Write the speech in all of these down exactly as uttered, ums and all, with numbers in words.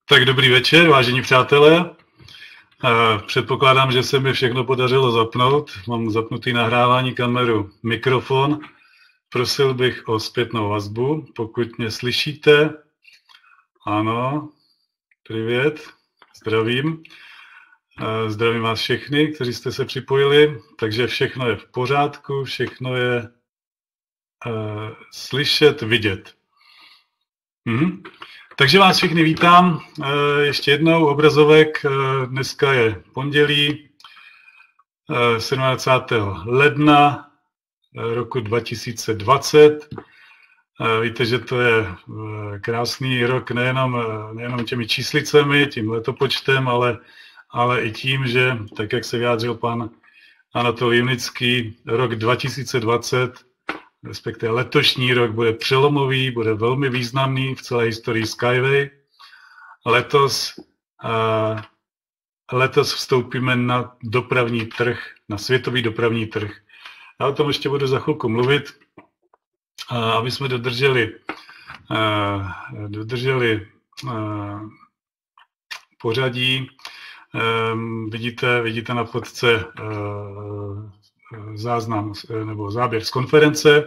Tak dobrý večer, vážení přátelé. Předpokládám, že se mi všechno podařilo zapnout. Mám zapnutý nahrávání, kameru, mikrofon. Prosil bych o zpětnou vazbu, pokud mě slyšíte. Ano, privět, zdravím. Zdravím vás všechny, kteří jste se připojili. Takže všechno je v pořádku, všechno je uh, slyšet, vidět. Mhm. Takže vás všechny vítám. Ještě jednou obrazovek. Dneska je pondělí sedmnáctého ledna roku dva tisíce dvacet. Víte, že to je krásný rok nejenom, nejenom těmi číslicemi, tím letopočtem, ale, ale i tím, že, tak jak se vyjádřil pan Anatolij Junický, rok dva tisíce dvacet, respektive letošní rok, bude přelomový, bude velmi významný v celé historii Skyway. Letos, uh, letos vstoupíme na dopravní trh, na světový dopravní trh. Já o tom ještě budu za chvilku mluvit, uh, aby jsme dodrželi, uh, dodrželi uh, pořadí. Um, vidíte, vidíte na fotce uh, záznam nebo záběr z konference,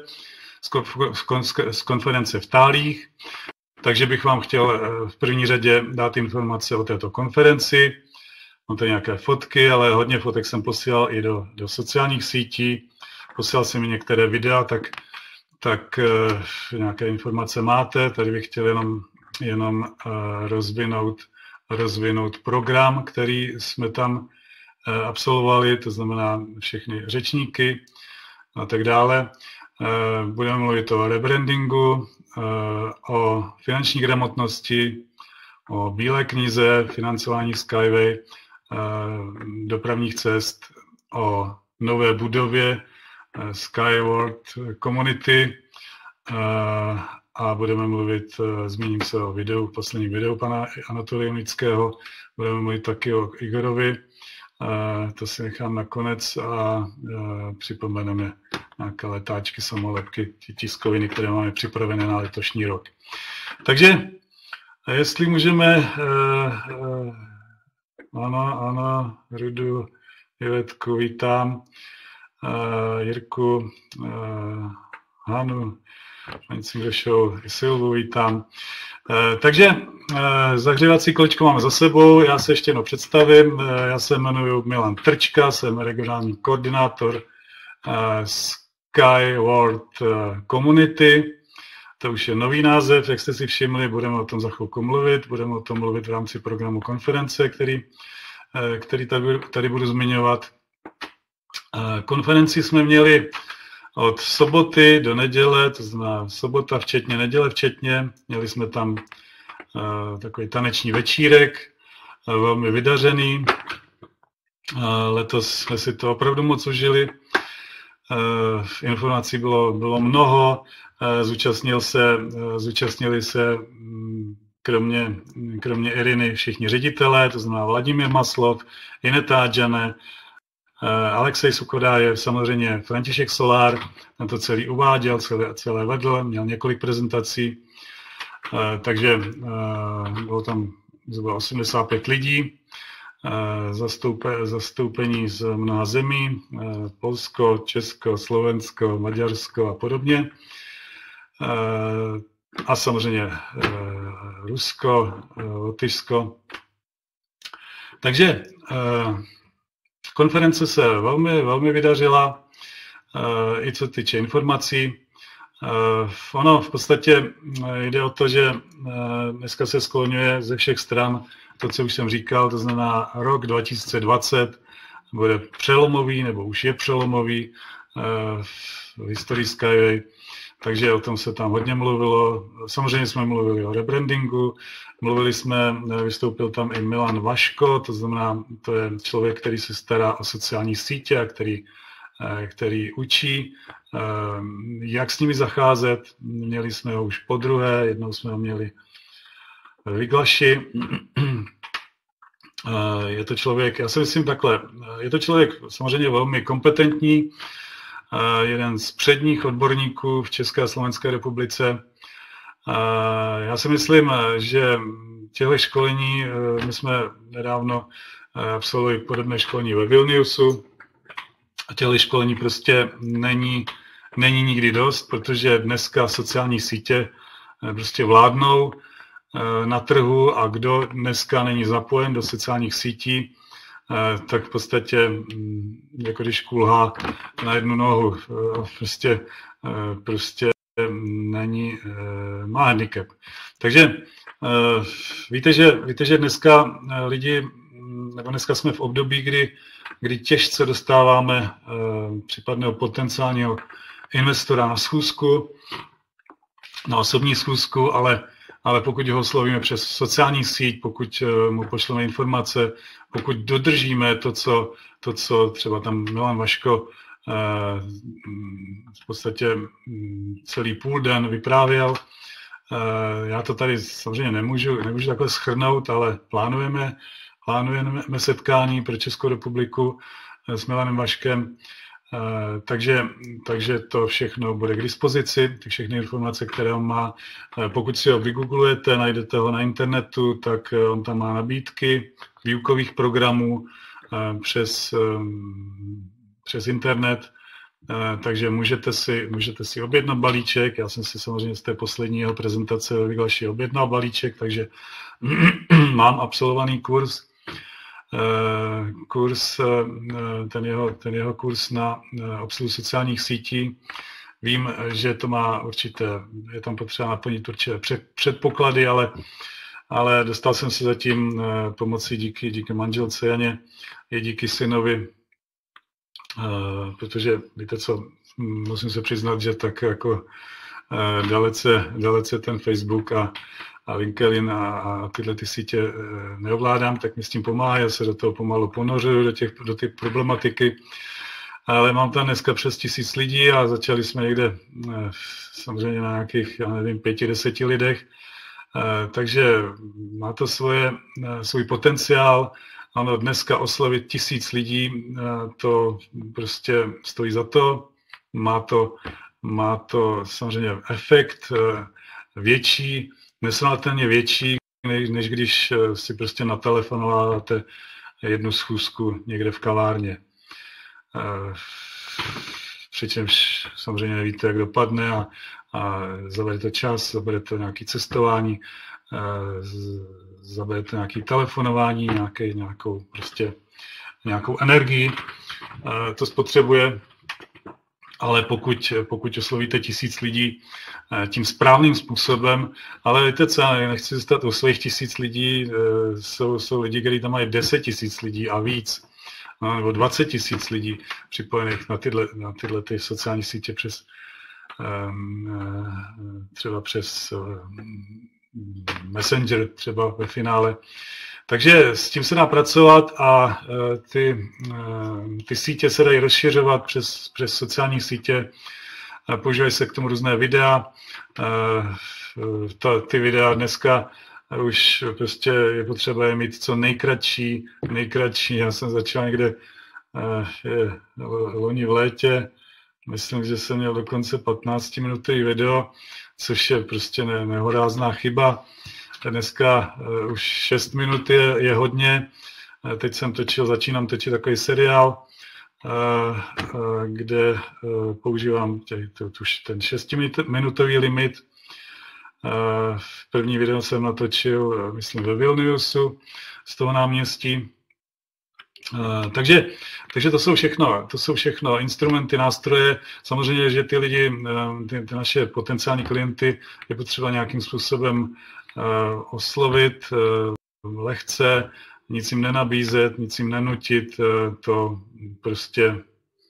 z konference v Tálích. Takže bych vám chtěl v první řadě dát informace o této konferenci. Mám tady nějaké fotky, ale hodně fotek jsem posílal i do, do sociálních sítí. Posílal jsem mi některé videa, tak, tak nějaké informace máte. Tady bych chtěl jenom, jenom rozvinout, rozvinout program, který jsme tam absolvovali, to znamená všechny řečníky a tak dále. Budeme mluvit o rebrandingu, o finanční gramotnosti, o bílé knize, financování Skyway, dopravních cest, o nové budově Skyward Community a budeme mluvit, zmíním se o videu, posledním videu pana Anatolije Junického, budeme mluvit taky o Igorovi. Uh, to si nechám nakonec a uh, připomeneme nějaké letáčky, samolepky, tiskoviny, které máme připravené na letošní rok. Takže, jestli můžeme, uh, uh, ano, ano, Rudu, Ivetku, vítám, uh, Jirku, uh, Hanu, paní Cingrošovou, Silvu, vítám. Uh, takže uh, zahřívací kolečko máme za sebou, já se ještě jednou představím, uh, já se jmenuji Milan Trčka, jsem regionální koordinátor uh, Skyward uh, Community, to už je nový název, jak jste si všimli, budeme o tom za chvilku mluvit, budeme o tom mluvit v rámci programu konference, který, uh, který tady, tady budu zmiňovat. Uh, konferenci jsme měli od soboty do neděle, to znamená sobota včetně, neděle včetně. Měli jsme tam uh, takový taneční večírek, uh, velmi vydařený. Uh, letos jsme si to opravdu moc užili. Uh, informací bylo, bylo mnoho. Uh, zúčastnil se, uh, zúčastnili se um, kromě, kromě Iriny všichni ředitelé, to znamená Vladimír Maslov, Ineta Adžane, Alexej Suchodájev, samozřejmě František Solár, ten to celý uváděl, celé, celé vedl, měl několik prezentací, takže bylo tam zhruba osmdesát pět lidí, zastoupe, zastoupení z mnoha zemí, Polsko, Česko, Slovensko, Maďarsko a podobně. A samozřejmě Rusko, Lotyšsko. Takže konference se velmi, velmi vydařila, i co týče informací. Ono v podstatě jde o to, že dneska se skloňuje ze všech stran to, co už jsem říkal, to znamená rok dva tisíce dvacet bude přelomový, nebo už je přelomový v historii Skyway, takže o tom se tam hodně mluvilo. Samozřejmě jsme mluvili o rebrandingu, mluvili jsme, vystoupil tam i Milan Vaško, to znamená, to je člověk, který se stará o sociální sítě a který, který učí, jak s nimi zacházet. Měli jsme ho už podruhé, jednou jsme ho měli v Viglaši. Je to člověk, já si myslím takhle, je to člověk samozřejmě velmi kompetentní, jeden z předních odborníků v České a Slovenské republice. Já si myslím, že těchto školení, my jsme nedávno absolvovali podobné školení ve Vilniusu. A těchto školení prostě není, není nikdy dost, protože dneska sociální sítě prostě vládnou na trhu a kdo dneska není zapojen do sociálních sítí, tak v podstatě jako když kulhá na jednu nohu, prostě, prostě není, má handicap. Takže víte, že, víte, že dneska lidi, nebo dneska jsme v období, kdy, kdy těžce dostáváme případného potenciálního investora na schůzku, na osobní schůzku, ale, ale pokud ho oslovíme přes sociální síť, pokud mu pošleme informace, pokud dodržíme to, co, to, co třeba tam Milan Vaško v podstatě celý půl den vyprávěl. Já to tady samozřejmě nemůžu, nemůžu takhle shrnout, ale plánujeme, plánujeme setkání pro Českou republiku s Milanem Vaškem, takže, takže to všechno bude k dispozici, ty všechny informace, které on má. Pokud si ho vygooglujete, najdete ho na internetu, tak on tam má nabídky výukových programů přes přes internet, takže můžete si, můžete si objednat balíček. Já jsem si samozřejmě z té poslední jeho prezentace ve Vyhlaši objednal balíček, takže mám absolvovaný kurz, kurz ten, jeho, ten jeho kurz na obsluhu sociálních sítí. Vím, že to má určité, je tam potřeba naplnit určité předpoklady, ale, ale dostal jsem se zatím pomocí díky, díky manželce Janě, i díky synovi, Uh, protože víte co, musím se přiznat, že tak jako uh, dalece, dalece ten Facebook a, a LinkedIn a, a tyhle ty sítě uh, neovládám, tak mi s tím pomáhá, já se do toho pomalu ponořuju, do, těch, do té problematiky, ale mám tam dneska přes tisíc lidí a začali jsme někde uh, samozřejmě na nějakých, já nevím, pěti, deseti lidech, uh, takže má to svoje, uh, svůj potenciál. Ano, dneska oslovit tisíc lidí, to prostě stojí za to. Má to, má to samozřejmě efekt větší, nesrovnatelně větší, než, než když si prostě natelefonováte jednu schůzku někde v kavárně. Přičemž samozřejmě nevíte, jak dopadne a, a zaberete čas, zaberete nějaké cestování, zaberete nějaké telefonování, nějaké, nějakou, prostě, nějakou energii, to spotřebuje, ale pokud, pokud oslovíte tisíc lidí tím správným způsobem, ale víte co, nechci zůstat u svých tisíc lidí, jsou, jsou lidi, kteří tam mají deset tisíc lidí a víc, no, nebo dvacet tisíc lidí připojených na tyhle, na tyhle ty sociální sítě přes třeba přes Messenger třeba ve finále. Takže s tím se dá pracovat a ty, ty sítě se dají rozšiřovat přes, přes sociální sítě. Používají se k tomu různé videa. Ta, ty videa dneska už prostě je potřeba je mít co nejkratší, nejkratší. Já jsem začal někde je, loni v létě, myslím, že jsem měl dokonce patnáctiminutový video, což je prostě ne, nehorázná chyba. Dneska uh, už šest minut je, je hodně. Uh, teď jsem točil, začínám točit takový seriál, uh, uh, kde uh, používám tě, to, tuž ten šestiminutový limit. Uh, první video jsem natočil, uh, myslím, ve Vilniusu z toho náměstí. Uh, takže, takže to jsou všechno, to jsou všechno instrumenty, nástroje. Samozřejmě, že ty lidi, uh, ty, ty naše potenciální klienty je potřeba nějakým způsobem uh, oslovit uh, lehce, nic jim nenabízet, nic jim nenutit, uh, to prostě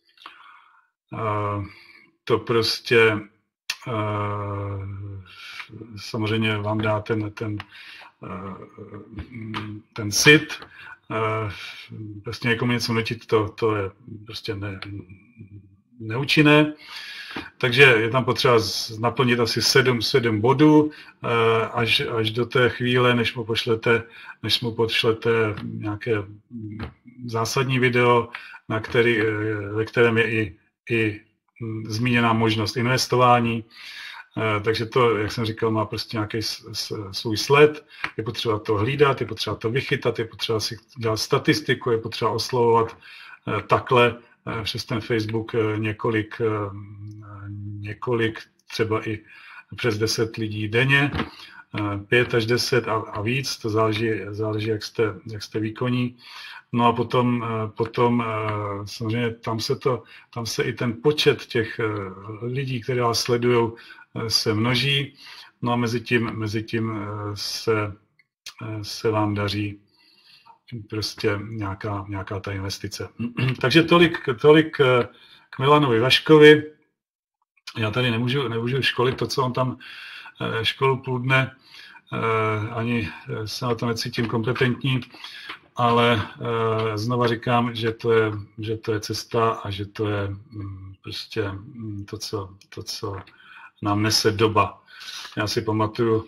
uh, to prostě uh, samozřejmě vám dá ten, ten, uh, ten sit. Prostě někomu něco nutit, to, to je prostě ne, neúčinné. Takže je tam potřeba naplnit asi sedm, sedm bodů až, až do té chvíle, než mu pošlete, než mu pošlete nějaké zásadní video, na který, ve kterém je i, i zmíněná možnost investování. Takže to, jak jsem říkal, má prostě nějaký svůj sled, je potřeba to hlídat, je potřeba to vychytat, je potřeba si dělat statistiku, je potřeba oslovovat takhle přes ten Facebook několik, několik třeba i přes deset lidí denně, pět až deset a, a víc, to záleží, záleží jak, jste, jak jste výkonní. No a potom, potom samozřejmě tam se, to, tam se i ten počet těch lidí, kteří vás sledují, se množí. No a mezi tím, mezi tím se, se vám daří prostě nějaká, nějaká ta investice. Takže tolik, tolik k Milanovi Vaškovi. Já tady nemůžu, nemůžu školit to, co on tam školu půl dne, ani se na to necítím kompetentní, ale znova říkám, že to je, že to je cesta a že to je prostě to, co, to, co nám nese doba. Já si pamatuju,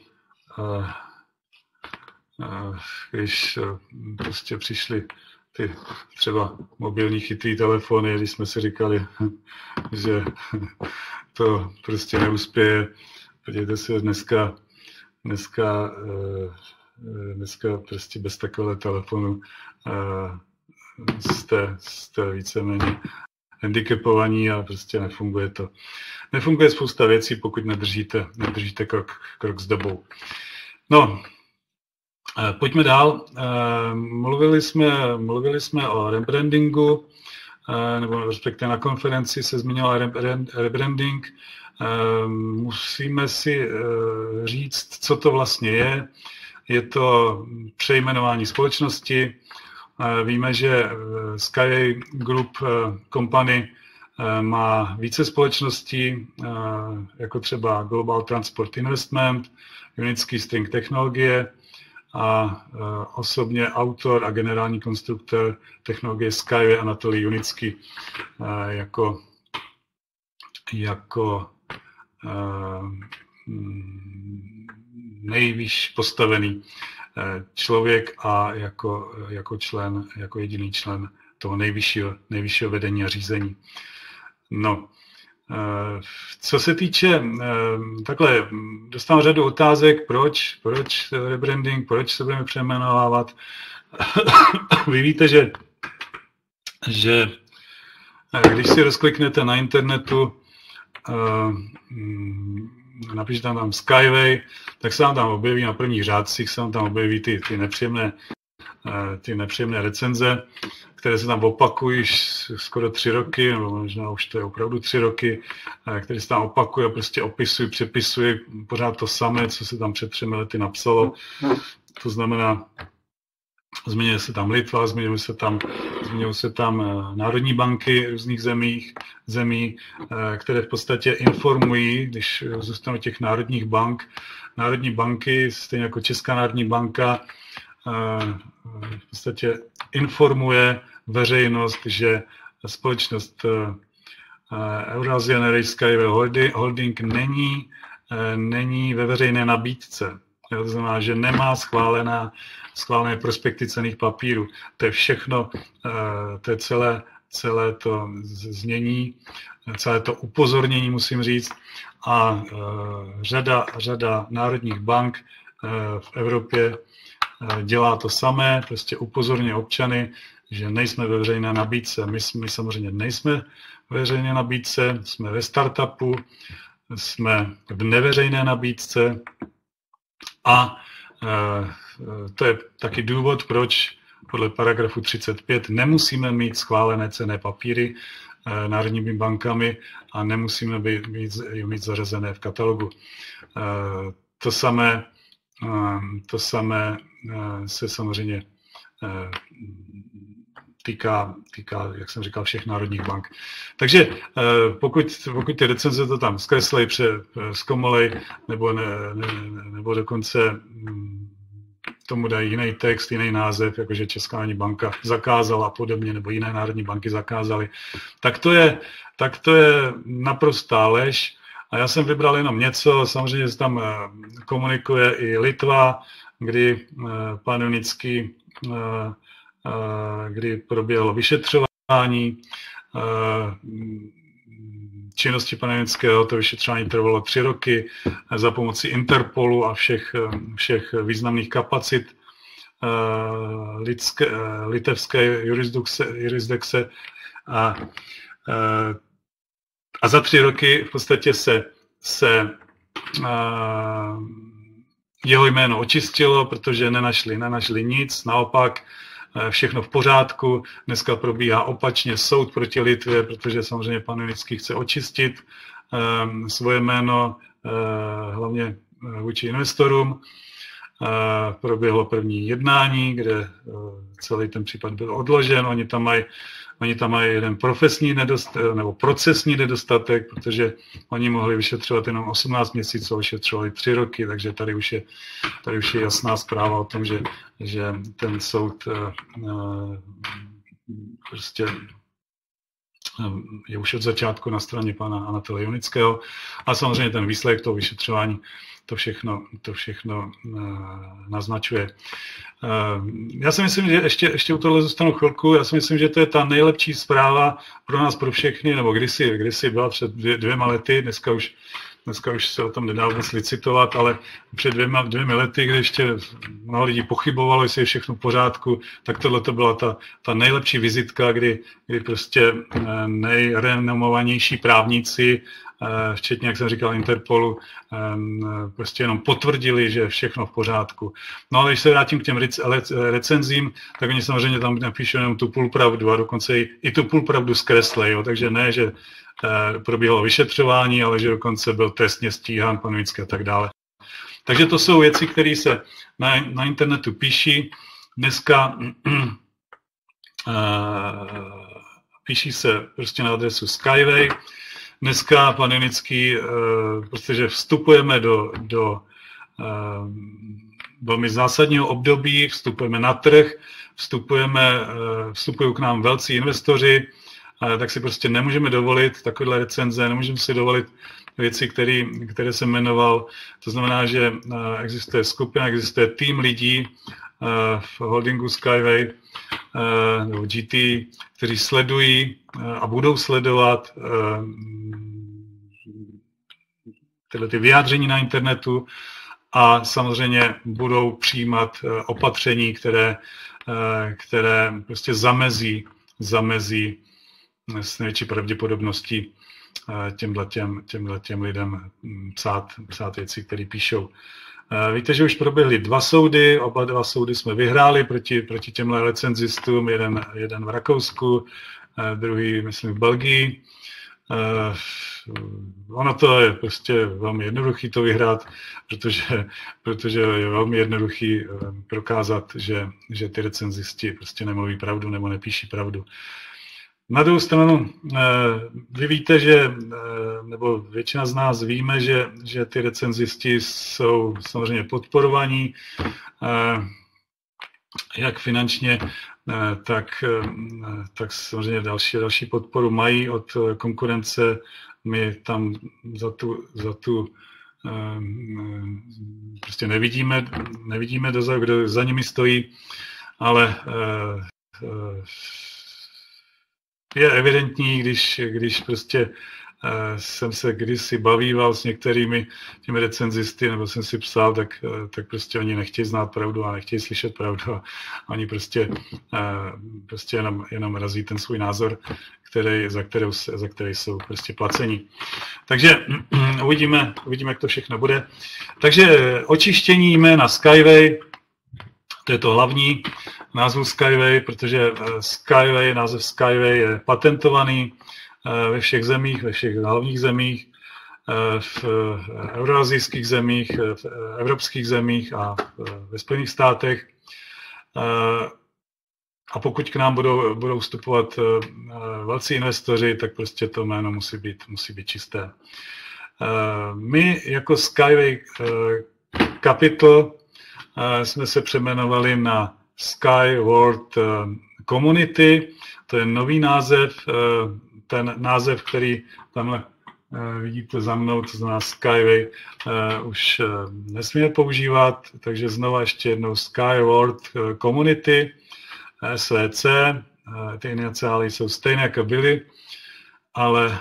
když prostě přišly ty třeba mobilní chytrý telefony, když jsme si říkali, že to prostě neuspěje. Podívejte se, dneska, dneska, dneska prostě bez takového telefonu jste, jste víceméně handicapovaní a prostě nefunguje to. Nefunguje spousta věcí, pokud nedržíte, nedržíte krok, krok s dobou. No, pojďme dál. Mluvili jsme, mluvili jsme o rebrandingu, nebo respektive na konferenci se zmiňoval rebranding. Musíme si říct, co to vlastně je. Je to přejmenování společnosti. Víme, že Skyway Group Company má více společností, jako třeba Global Transport Investment, Unický String Technologie a osobně autor a generální konstruktor technologie Skyway Anatolij Junický jako, jako nejvýš postavený člověk a jako, jako člen, jako jediný člen toho nejvyššího, nejvyššího vedení a řízení. No, co se týče, takhle, dostávám řadu otázek, proč, proč rebranding, proč se budeme přejmenovávat. Vy víte, že, že když si rozkliknete na internetu, napíšete tam Skyway, tak se vám tam objeví na prvních řádcích, se vám tam objeví ty, ty, nepříjemné, ty nepříjemné recenze, které se tam opakují skoro tři roky, nebo možná už to je opravdu tři roky, které se tam opakují a prostě opisují, přepisují pořád to samé, co se tam před třemi lety napsalo. To znamená, změnily se tam Litva, změnily se tam, změnily se tam národní banky různých zemích, zemí, které v podstatě informují, když zůstanou těch národních bank. Národní banky, stejně jako Česká národní banka, v podstatě informuje veřejnost, že společnost Eurasian Air Skyway Holding není, není ve veřejné nabídce. To znamená, že nemá schválená, schválené prospekty cenných papírů. To je všechno, to je celé, celé to znění, celé to upozornění, musím říct. A řada, řada národních bank v Evropě dělá to samé, prostě upozorňuje občany, že nejsme ve veřejné nabídce. My, my samozřejmě nejsme ve veřejné nabídce, jsme ve startupu, jsme v neveřejné nabídce a e, to je taky důvod, proč podle paragrafu třicet pět nemusíme mít schválené cenné papíry e, národními bankami a nemusíme být, mít, mít zařazené v katalogu. E, to samé, e, to samé e, se samozřejmě e, týká, týká, jak jsem říkal, všech národních bank. Takže pokud, pokud ty recenze to tam zkreslej, zkomolej, nebo, ne, ne, nebo dokonce tomu dají jiný text, jiný název, jakože Česká národní banka zakázala a podobně, nebo jiné národní banky zakázaly, tak to je, tak to je naprostá lež. A já jsem vybral jenom něco, samozřejmě se tam komunikuje i Litva, kdy pan Junický kdy proběhlo vyšetřování, činnosti pana Janického to vyšetřování trvalo tři roky za pomoci Interpolu a všech, všech významných kapacit lidské, litevské jurisdikce, jurisdikce a, a za tři roky v podstatě se, se jeho jméno očistilo, protože nenašli, nenašli nic, naopak všechno v pořádku. Dneska probíhá opačně soud proti Litvě, protože samozřejmě pan Janický chce očistit um, svoje jméno, uh, hlavně vůči investorům. Uh, proběhlo první jednání, kde uh, celý ten případ byl odložen. Oni tam mají Oni tam mají jeden profesní nedostatek, nebo procesní nedostatek, protože oni mohli vyšetřovat jenom osmnáct měsíců, vyšetřovali tři roky, takže tady už je, tady už je jasná zpráva o tom, že, že ten soud uh, prostě je už od začátku na straně pana Anatolia Janického a samozřejmě ten výsledek toho vyšetřování to všechno, to všechno uh, naznačuje. Uh, já si myslím, že ještě, ještě u tohle zůstanu chvilku, já si myslím, že to je ta nejlepší zpráva pro nás, pro všechny, nebo kdysi, kdysi byla před dvě, dvěma lety, dneska už, dneska už se o tom nedá vůbec licitovat, ale před dvěma, dvěmi lety, kdy ještě mnoho lidí pochybovalo, jestli je všechno v pořádku, tak tohle to byla ta, ta nejlepší vizitka, kdy, kdy prostě nejrenomovanější právníci, včetně, jak jsem říkal, Interpolu, prostě jenom potvrdili, že je všechno v pořádku. No ale když se vrátím k těm recenzím, tak oni samozřejmě tam napíšou jenom tu půl pravdu a dokonce i, i tu půl pravdu zkreslej, takže ne, že probíhalo vyšetřování, ale že dokonce byl trestně stíhán pan Janický a tak dále. Takže to jsou věci, které se na, na internetu píší. Dneska uh, píší se prostě na adresu Skyway. Dneska pan Janický, uh, protože vstupujeme do, do uh, velmi zásadního období, vstupujeme na trh, vstupujeme, uh, vstupují k nám velcí investoři, uh, tak si prostě nemůžeme dovolit takovéhle recenze, nemůžeme si dovolit věci, který, které jsem jmenoval. To znamená, že uh, existuje skupina, existuje tým lidí uh, v holdingu Skyway uh, nebo G T, kteří sledují uh, a budou sledovat uh, tyhle ty vyjádření na internetu a samozřejmě budou přijímat uh, opatření, které, uh, které prostě zamezí, zamezí s největší pravděpodobností těmhletěm, těmhletěm lidem psát, psát věci, které píšou. Víte, že už proběhly dva soudy, oba dva soudy jsme vyhráli proti, proti těmhle recenzistům, jeden, jeden v Rakousku, druhý, myslím, v Belgii. Ono to je prostě velmi jednoduchý to vyhrát, protože, protože je velmi jednoduchý prokázat, že, že ty recenzisti prostě nemluví pravdu nebo nepíší pravdu. Na druhou stranu, vy víte, že, nebo většina z nás víme, že, že ty recenzisti jsou samozřejmě podporovaní, jak finančně, tak, tak samozřejmě další, další podporu mají od konkurence. My tam za tu, za tu prostě nevidíme, nevidíme dozadu, kdo za nimi stojí, ale je evidentní, když, když prostě uh, jsem se kdysi bavíval s některými těmi recenzisty, nebo jsem si psal, tak, uh, tak prostě oni nechtějí znát pravdu a nechtějí slyšet pravdu a oni prostě, uh, prostě jenom, jenom razí ten svůj názor, který, za, kterou, za který jsou prostě placení. Takže uvidíme, uvidíme, jak to všechno bude. Takže očištění jména Skyway, to je to hlavní názvu Skyway, protože Skyway, název Skyway je patentovaný ve všech zemích, ve všech hlavních zemích, v euroazijských zemích, v evropských zemích a ve Spojených státech. A pokud k nám budou, budou vstupovat velcí investoři, tak prostě to jméno musí být, musí být čisté. My jako Skyway Capital jsme se přejmenovali na Sky World Community, to je nový název, ten název, který tam vidíte za mnou, to znamená Skyway, už nesmíme používat, takže znova ještě jednou Sky World Community, S V C, ty iniciály jsou stejné, jako byly, ale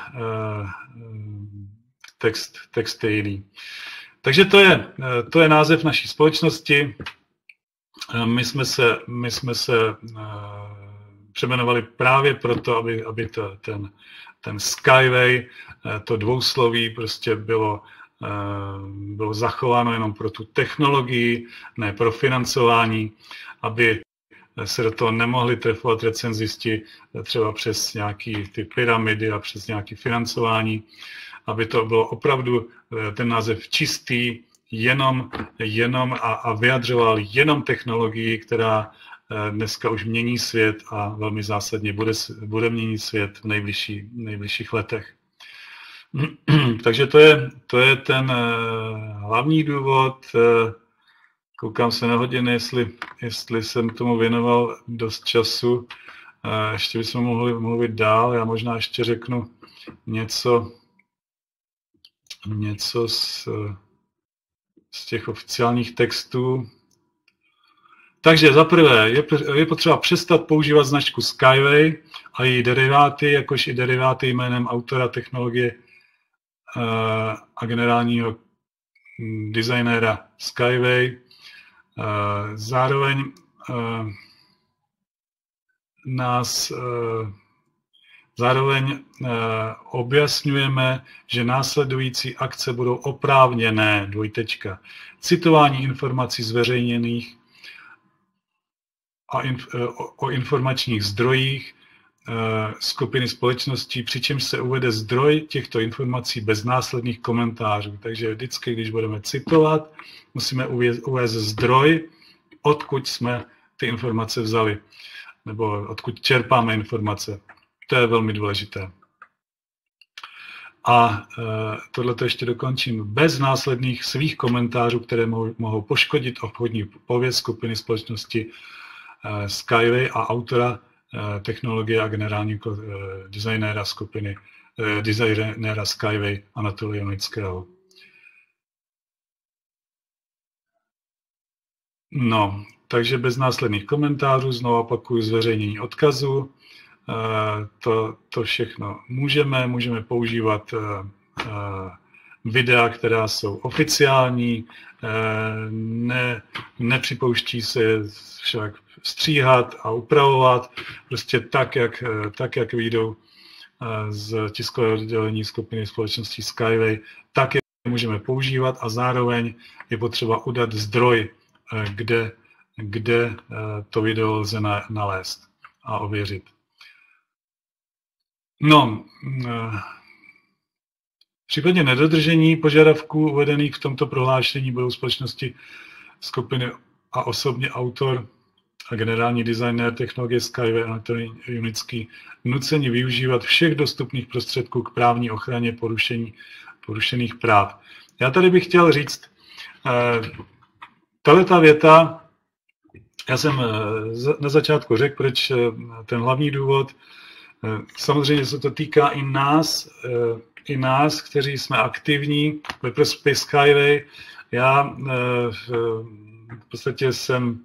text, text je jiný. Takže to je, to je název naší společnosti. My jsme se, my jsme se přejmenovali právě proto, aby, aby to, ten, ten Skyway, to dvousloví prostě bylo, bylo zachováno jenom pro tu technologii, ne pro financování, aby se do toho nemohli trefovat recenzisti třeba přes nějaké ty pyramidy a přes nějaké financování, aby to bylo opravdu ten název čistý, jenom, jenom a, a vyjadřoval jenom technologii, která dneska už mění svět a velmi zásadně bude, bude měnit svět v nejbližší, nejbližších letech. Takže to je, to je ten hlavní důvod. Koukám se na hodiny, jestli, jestli jsem tomu věnoval dost času. Ještě bychom mohli mluvit dál. Já možná ještě řeknu něco, něco z, z těch oficiálních textů. Takže za prvé je, je potřeba přestat používat značku Skyway a její deriváty, jakož i deriváty jménem autora technologie a generálního designéra Skyway. Zároveň nás zároveň objasňujeme, že následující akce budou oprávněné, dvojtečka, citování informací zveřejněných a inf, o informačních zdrojích skupiny společností, přičemž se uvede zdroj těchto informací bez následných komentářů. Takže vždycky, když budeme citovat, musíme uvést zdroj, odkud jsme ty informace vzali, nebo odkud čerpáme informace. To je velmi důležité. A e, tohle to ještě dokončím. Bez následných svých komentářů, které mohou, mohou poškodit obchodní pověst skupiny společnosti e, Skyway a autora e, technologie a generálního e, designéra skupiny, e, designéra Skyway Anatolia Junického. No, takže bez následných komentářů, znovu opakuju, zveřejnění odkazu. To, to všechno můžeme, můžeme používat videa, která jsou oficiální, ne, nepřipouští se však stříhat a upravovat, prostě tak, jak, tak, jak vyjdou z tiskového oddělení skupiny společnosti Skyway, tak je můžeme používat a zároveň je potřeba udat zdroj, kde, kde to video lze nalézt a ověřit. No, v případě nedodržení požadavků uvedených v tomto prohlášení budou společnosti skupiny a osobně autor a generální designér technologie Skyway Anatoly Junický nuceni využívat všech dostupných prostředků k právní ochraně porušení, porušených práv. Já tady bych chtěl říct, tato věta, já jsem na začátku řekl, proč ten hlavní důvod. Samozřejmě se to týká i nás, i nás, kteří jsme aktivní ve prospěch Skyway. Já v podstatě jsem,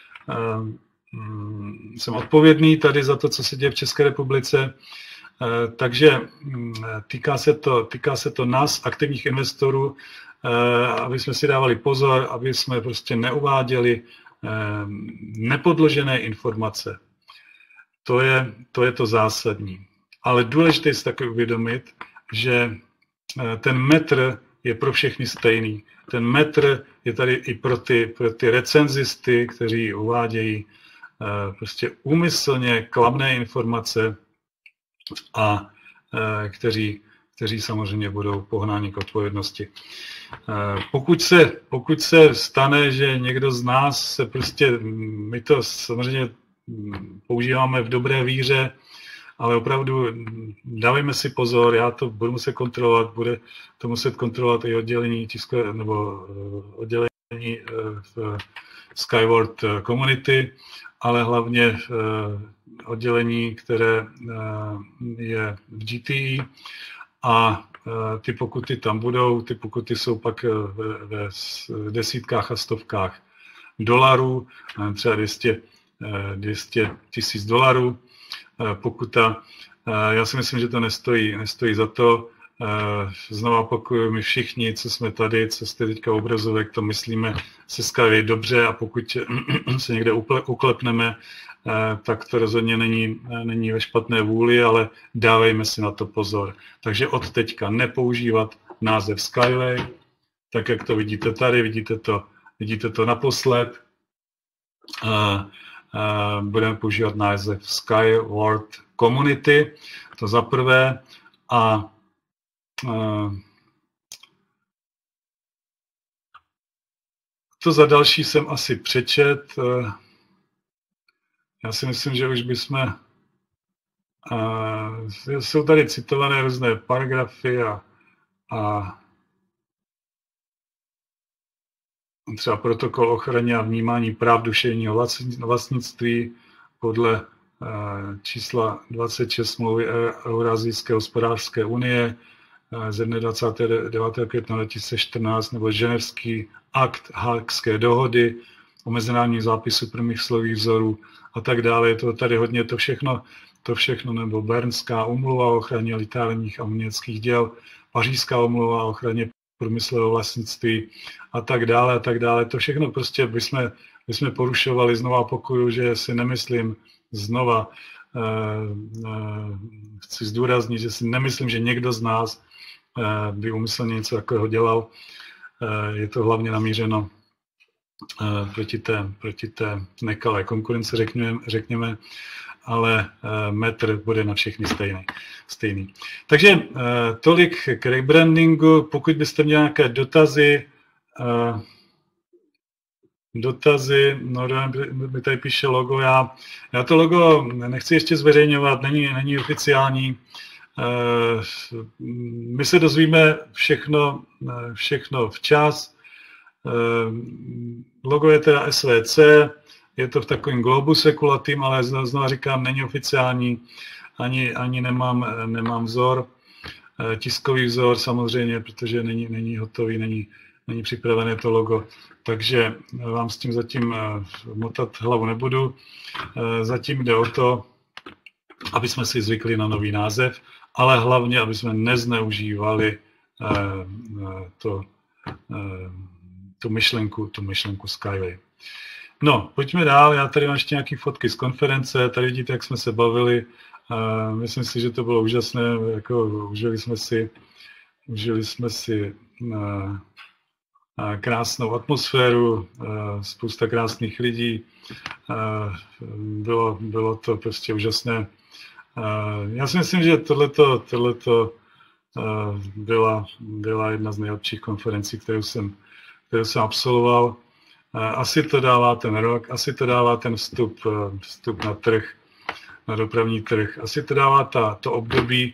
jsem odpovědný tady za to, co se děje v České republice, takže týká se to, týká se to nás, aktivních investorů, aby jsme si dávali pozor, aby jsme prostě neuváděli nepodložené informace. To je, to je to zásadní. Ale důležité je si také uvědomit, že ten metr je pro všechny stejný. Ten metr je tady i pro ty, pro ty recenzisty, kteří uvádějí prostě úmyslně klamné informace a kteří, kteří samozřejmě budou pohnáni k odpovědnosti. Pokud se, pokud se stane, že někdo z nás se prostě, my to samozřejmě používáme v dobré víře, ale opravdu dávejme si pozor, já to budu muset kontrolovat, bude to muset kontrolovat i oddělení tiskové, nebo oddělení v Skyward Community, ale hlavně oddělení, které je v G T E a ty pokuty tam budou, ty pokuty jsou pak ve desítkách a stovkách dolarů, třeba dvě stě tisíc dolarů pokuta Já si myslím, že to nestojí, nestojí za to. Znovu opakuju, my všichni, co jsme tady, co jste teďka obrazovek, to myslíme se Skyway dobře a pokud se někde uklepneme, tak to rozhodně není, není ve špatné vůli, ale dávejme si na to pozor. Takže od teďka nepoužívat název Skyway, tak jak to vidíte tady, vidíte to, vidíte to naposled. Budeme používat název Skyward Community, to za prvé. A to za další jsem asi přečet. Já si myslím, že už bychom... Jsou tady citované různé paragrafy a, a třeba protokol ochraně a vnímání práv duševního vlastnictví podle čísla dvacet šest smlouvy Eurazijské hospodářské unie ze dne dvacátého devátého května dva tisíce čtrnáct nebo Ženevský akt Haagské dohody o mezinárodním zápisu prvních slových vzorů a tak dále. Je to tady hodně, to všechno, to všechno nebo Bernská úmluva o ochraně literárních a uměleckých děl, Pařížská úmluva o ochraně průmyslového vlastnictví a tak dále a tak dále. To všechno prostě bychom, bychom porušovali. Znova opakuju, že si nemyslím znova, eh, eh, chci zdůraznit, že si nemyslím, že někdo z nás eh, by úmyslně něco takového dělal. Eh, je to hlavně namířeno eh, proti té, proti té nekalé konkurence, řekněme, řekněme ale metr bude na všechny stejný. stejný. Takže tolik k rebrandingu. Pokud byste měli nějaké dotazy, dotazy, no mi tady píše logo, já, já to logo nechci ještě zveřejňovat, není, není oficiální. My se dozvíme všechno, všechno včas. Logo je teda S V C, je to v takovém globuse kulatým, ale znovu říkám, není oficiální, ani, ani nemám, nemám vzor, tiskový vzor samozřejmě, protože není, není hotový, není, není připravené to logo. Takže vám s tím zatím motat hlavu nebudu. Zatím jde o to, aby jsme si zvykli na nový název, ale hlavně, aby jsme nezneužívali to, tu myšlenku, tu myšlenku Skyway. No, pojďme dál, já tady mám ještě nějaké fotky z konference, tady vidíte, jak jsme se bavili, uh, myslím si, že to bylo úžasné, jako užili jsme si, užili jsme si uh, krásnou atmosféru, uh, spousta krásných lidí, uh, bylo, bylo to prostě úžasné. Uh, já si myslím, že tohleto, tohleto uh, byla, byla jedna z nejlepších konferencí, kterou jsem, kterou jsem absolvoval. Asi to dává ten rok, asi to dává ten vstup, vstup na trh, na dopravní trh, asi to dává ta, to období,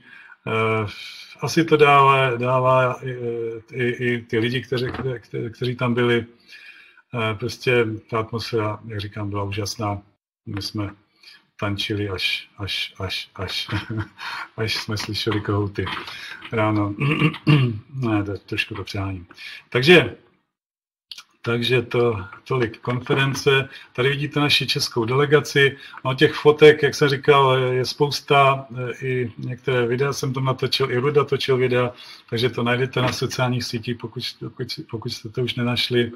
asi to dává, dává i, i, i ty lidi, kteří, kteří, kteří tam byli. Prostě ta atmosféra, jak říkám, byla úžasná. My jsme tančili až, až, až, až, až jsme slyšeli kohouty ráno. Ne, to trošku to přeháním. Takže Takže to tolik konference. Tady vidíte naši českou delegaci. No těch fotek, jak jsem říkal, je spousta. I některé videa jsem to natočil, i Ruda točil videa, takže to najdete na sociálních sítích, pokud, pokud, pokud jste to už nenašli.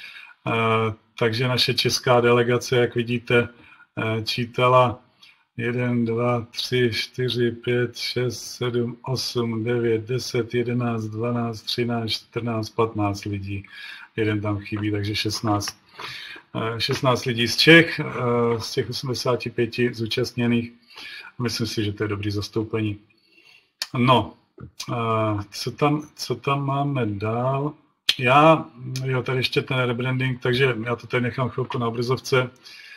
Takže naše česká delegace, jak vidíte, čítala jedna, dva, tři, čtyři, pět, šest, sedm, osm, devět, deset, jedenáct, dvanáct, třináct, čtrnáct, patnáct lidí. Jeden tam chybí, takže šestnáct. šestnáct lidí z Čech, z těch osmdesáti pěti zúčastněných. Myslím si, že to je dobrý zastoupení. No, co tam, co tam máme dál? Já, jo, tady ještě ten rebranding, takže já to tady nechám chvilku na obrazovce.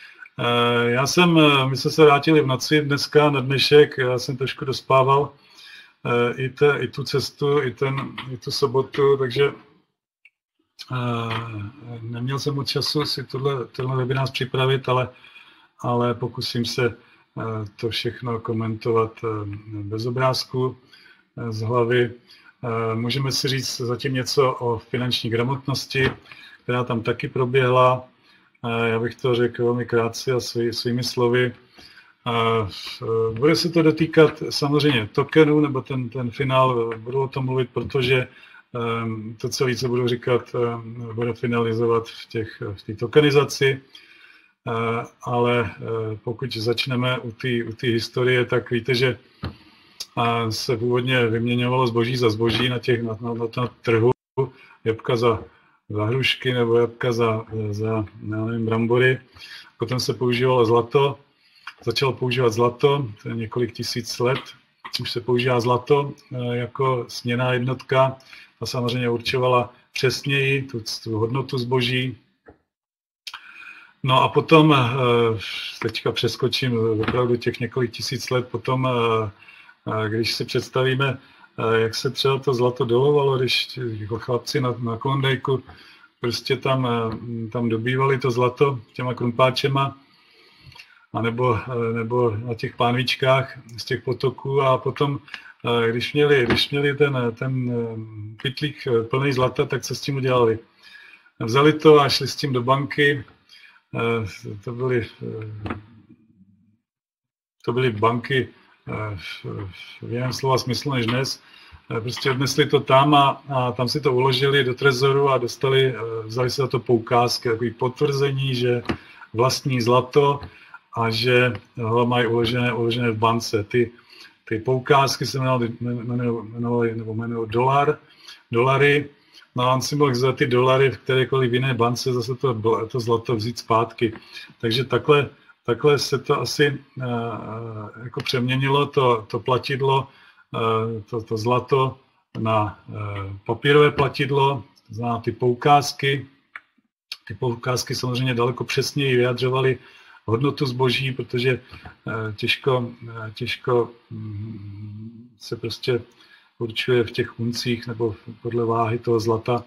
Já jsem, my jsme se vrátili v noci dneska na dnešek, já jsem trošku dospával i, te, i tu cestu, i, ten, i tu sobotu, takže neměl jsem moc času si tohle, tohle webinář připravit, ale, ale pokusím se to všechno komentovat bez obrázku z hlavy. Můžeme si říct zatím něco o finanční gramotnosti, která tam taky proběhla. Já bych to řekl velmi krátce a svý, svými slovy. Bude se to dotýkat samozřejmě tokenů, nebo ten, ten finál, budu o tom mluvit, protože to, co více budu říkat, bude finalizovat v těch, v té tokenizaci, ale pokud začneme u té u té historie, tak víte, že se původně vyměňovalo zboží za zboží na, těch, na, na, na trhu, jabka za, za hrušky nebo jabka za, za nevím, brambory. Potom se používalo zlato, začalo používat zlato, to je několik tisíc let, už se používá zlato jako směnná jednotka a samozřejmě určovala přesněji tu, tu hodnotu zboží. No a potom, teďka přeskočím opravdu těch několik tisíc let, potom, když si představíme, jak se třeba to zlato dolovalo, když jako chlapci na, na Klondajku prostě tam, tam dobývali to zlato těma krumpáčema, anebo, nebo na těch pánvičkách z těch potoků a potom, když měli, když měli ten, ten pytlík plný zlata, tak co s tím udělali? Vzali to a šli s tím do banky, to byly, to byly banky v jiném slova smyslu než dnes, prostě odnesli to tam a, a tam si to uložili do trezoru a dostali, vzali se za to poukázky, takový potvrzení, že vlastní zlato a že ho mají uložené, uložené v bance. Ty, ty poukázky se jmenovaly, jmenovaly, nebo jmenovaly dolar, dolary, no a on si mohl za ty dolary v kterékoliv jiné bance zase to, to zlato vzít zpátky. Takže takhle, takhle se to asi uh, jako přeměnilo, to, to platidlo, uh, to, to zlato na uh, papírové platidlo, to znamená ty poukázky. Ty poukázky samozřejmě daleko přesněji vyjadřovaly hodnotu zboží, protože uh, těžko, uh, těžko um, se prostě určuje v těch uncích nebo podle váhy toho zlata.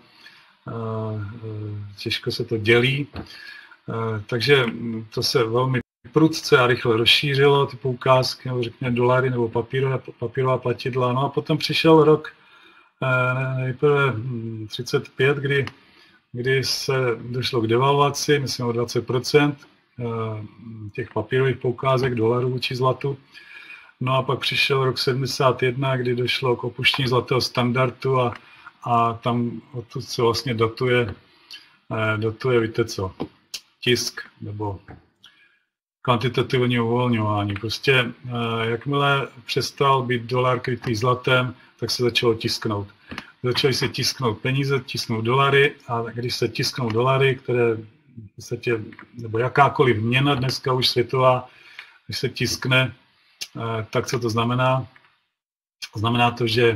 Těžko se to dělí. Takže to se velmi prudce a rychle rozšířilo, ty poukázky, nebo řekněme dolary nebo papírová, papírová platidla. No a potom přišel rok nejprve třicet pět, kdy, kdy se došlo k devalvaci, myslím o dvacet procent těch papírových poukázek dolarů vůči zlatu. No a pak přišel rok sedmdesát jedna, kdy došlo k opuštění zlatého standardu a, a tam odtud se vlastně datuje, datuje, víte co, tisk nebo kvantitativní uvolňování. Prostě jakmile přestal být dolar krytý zlatem, tak se začalo tisknout. Začaly se tisknout peníze, tisknout dolary a když se tisknou dolary, které v podstatě, nebo jakákoliv měna dneska už světová, když se tiskne, tak co to znamená? Znamená to, že,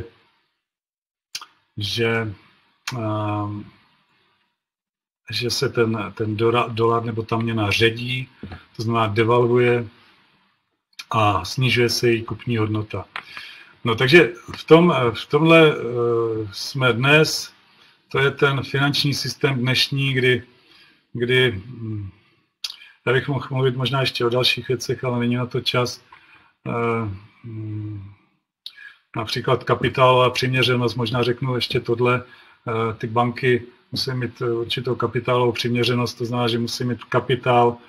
že, že se ten, ten dolar nebo ta měna ředí, to znamená devalvuje a snižuje se její kupní hodnota. No takže v, tom, v tomhle jsme dnes, to je ten finanční systém dnešní, kdy, kdy já bych mohl mluvit možná ještě o dalších věcech, ale není na to čas. Například kapitálová přiměřenost, možná řeknu ještě tohle, ty banky musí mít určitou kapitálovou přiměřenost, to znamená, že musí mít kapitál,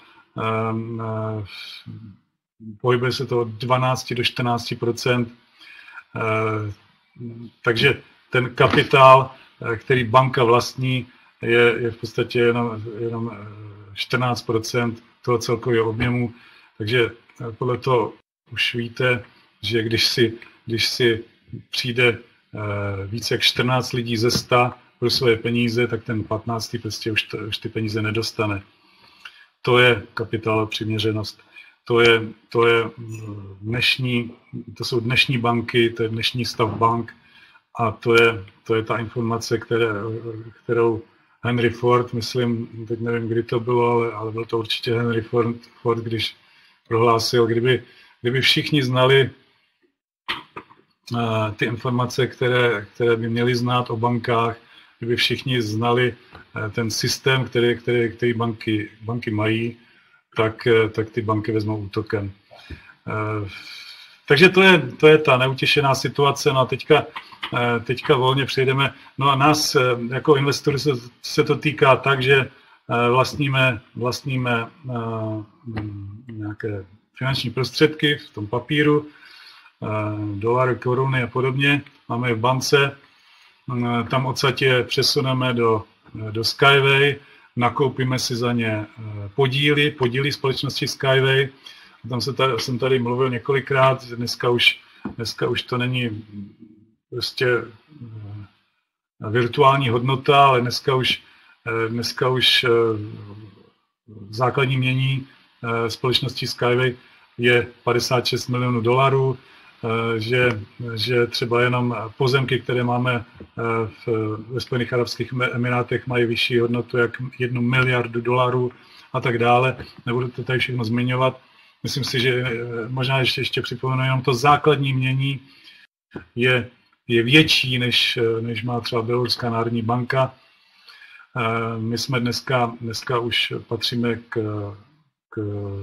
pohybuje se to od dvanáct do čtrnáct procent, takže ten kapitál, který banka vlastní, je, je v podstatě jenom, jenom čtrnáct procent toho celkového objemu, takže podle toho už víte, že když si, když si přijde více jak čtrnáct lidí ze sta pro svoje peníze, tak ten patnáctý prostě už, to, už ty peníze nedostane. To je kapitálová přiměřenost. To je, to je dnešní, to jsou dnešní banky, to je dnešní stav bank a to je, to je ta informace, které, kterou Henry Ford, myslím, teď nevím, kdy to bylo, ale, ale byl to určitě Henry Ford, Ford když prohlásil, kdyby, kdyby všichni znali uh, ty informace, které, které by měli znát o bankách, kdyby všichni znali uh, ten systém, který, který, který banky, banky mají, tak, uh, tak ty banky vezmou útokem. Uh, takže to je, to je ta neutěšená situace. No a teďka, uh, teďka volně přejdeme. No a nás uh, jako investorů se, se to týká tak, že uh, vlastníme, vlastníme uh, nějaké finanční prostředky v tom papíru, dolary, koruny a podobně, máme je v bance, tam odsaď je přesuneme do, do Skyway, nakoupíme si za ně podíly, podíly společnosti Skyway. Tam se tady, jsem tady mluvil několikrát, že dneska už, dneska už to není prostě virtuální hodnota, ale dneska už, dneska už základní mění společnosti Skyway je padesát šest milionů dolarů, že, že třeba jenom pozemky, které máme v, ve Spojených arabských emirátech, mají vyšší hodnotu jak jednu miliardu dolarů a tak dále. Nebudu to tady všechno zmiňovat. Myslím si, že možná ještě, ještě připomenu, jenom to základní mění je, je větší, než, než má třeba Běloruská národní banka. My jsme dneska, dneska už patříme k, k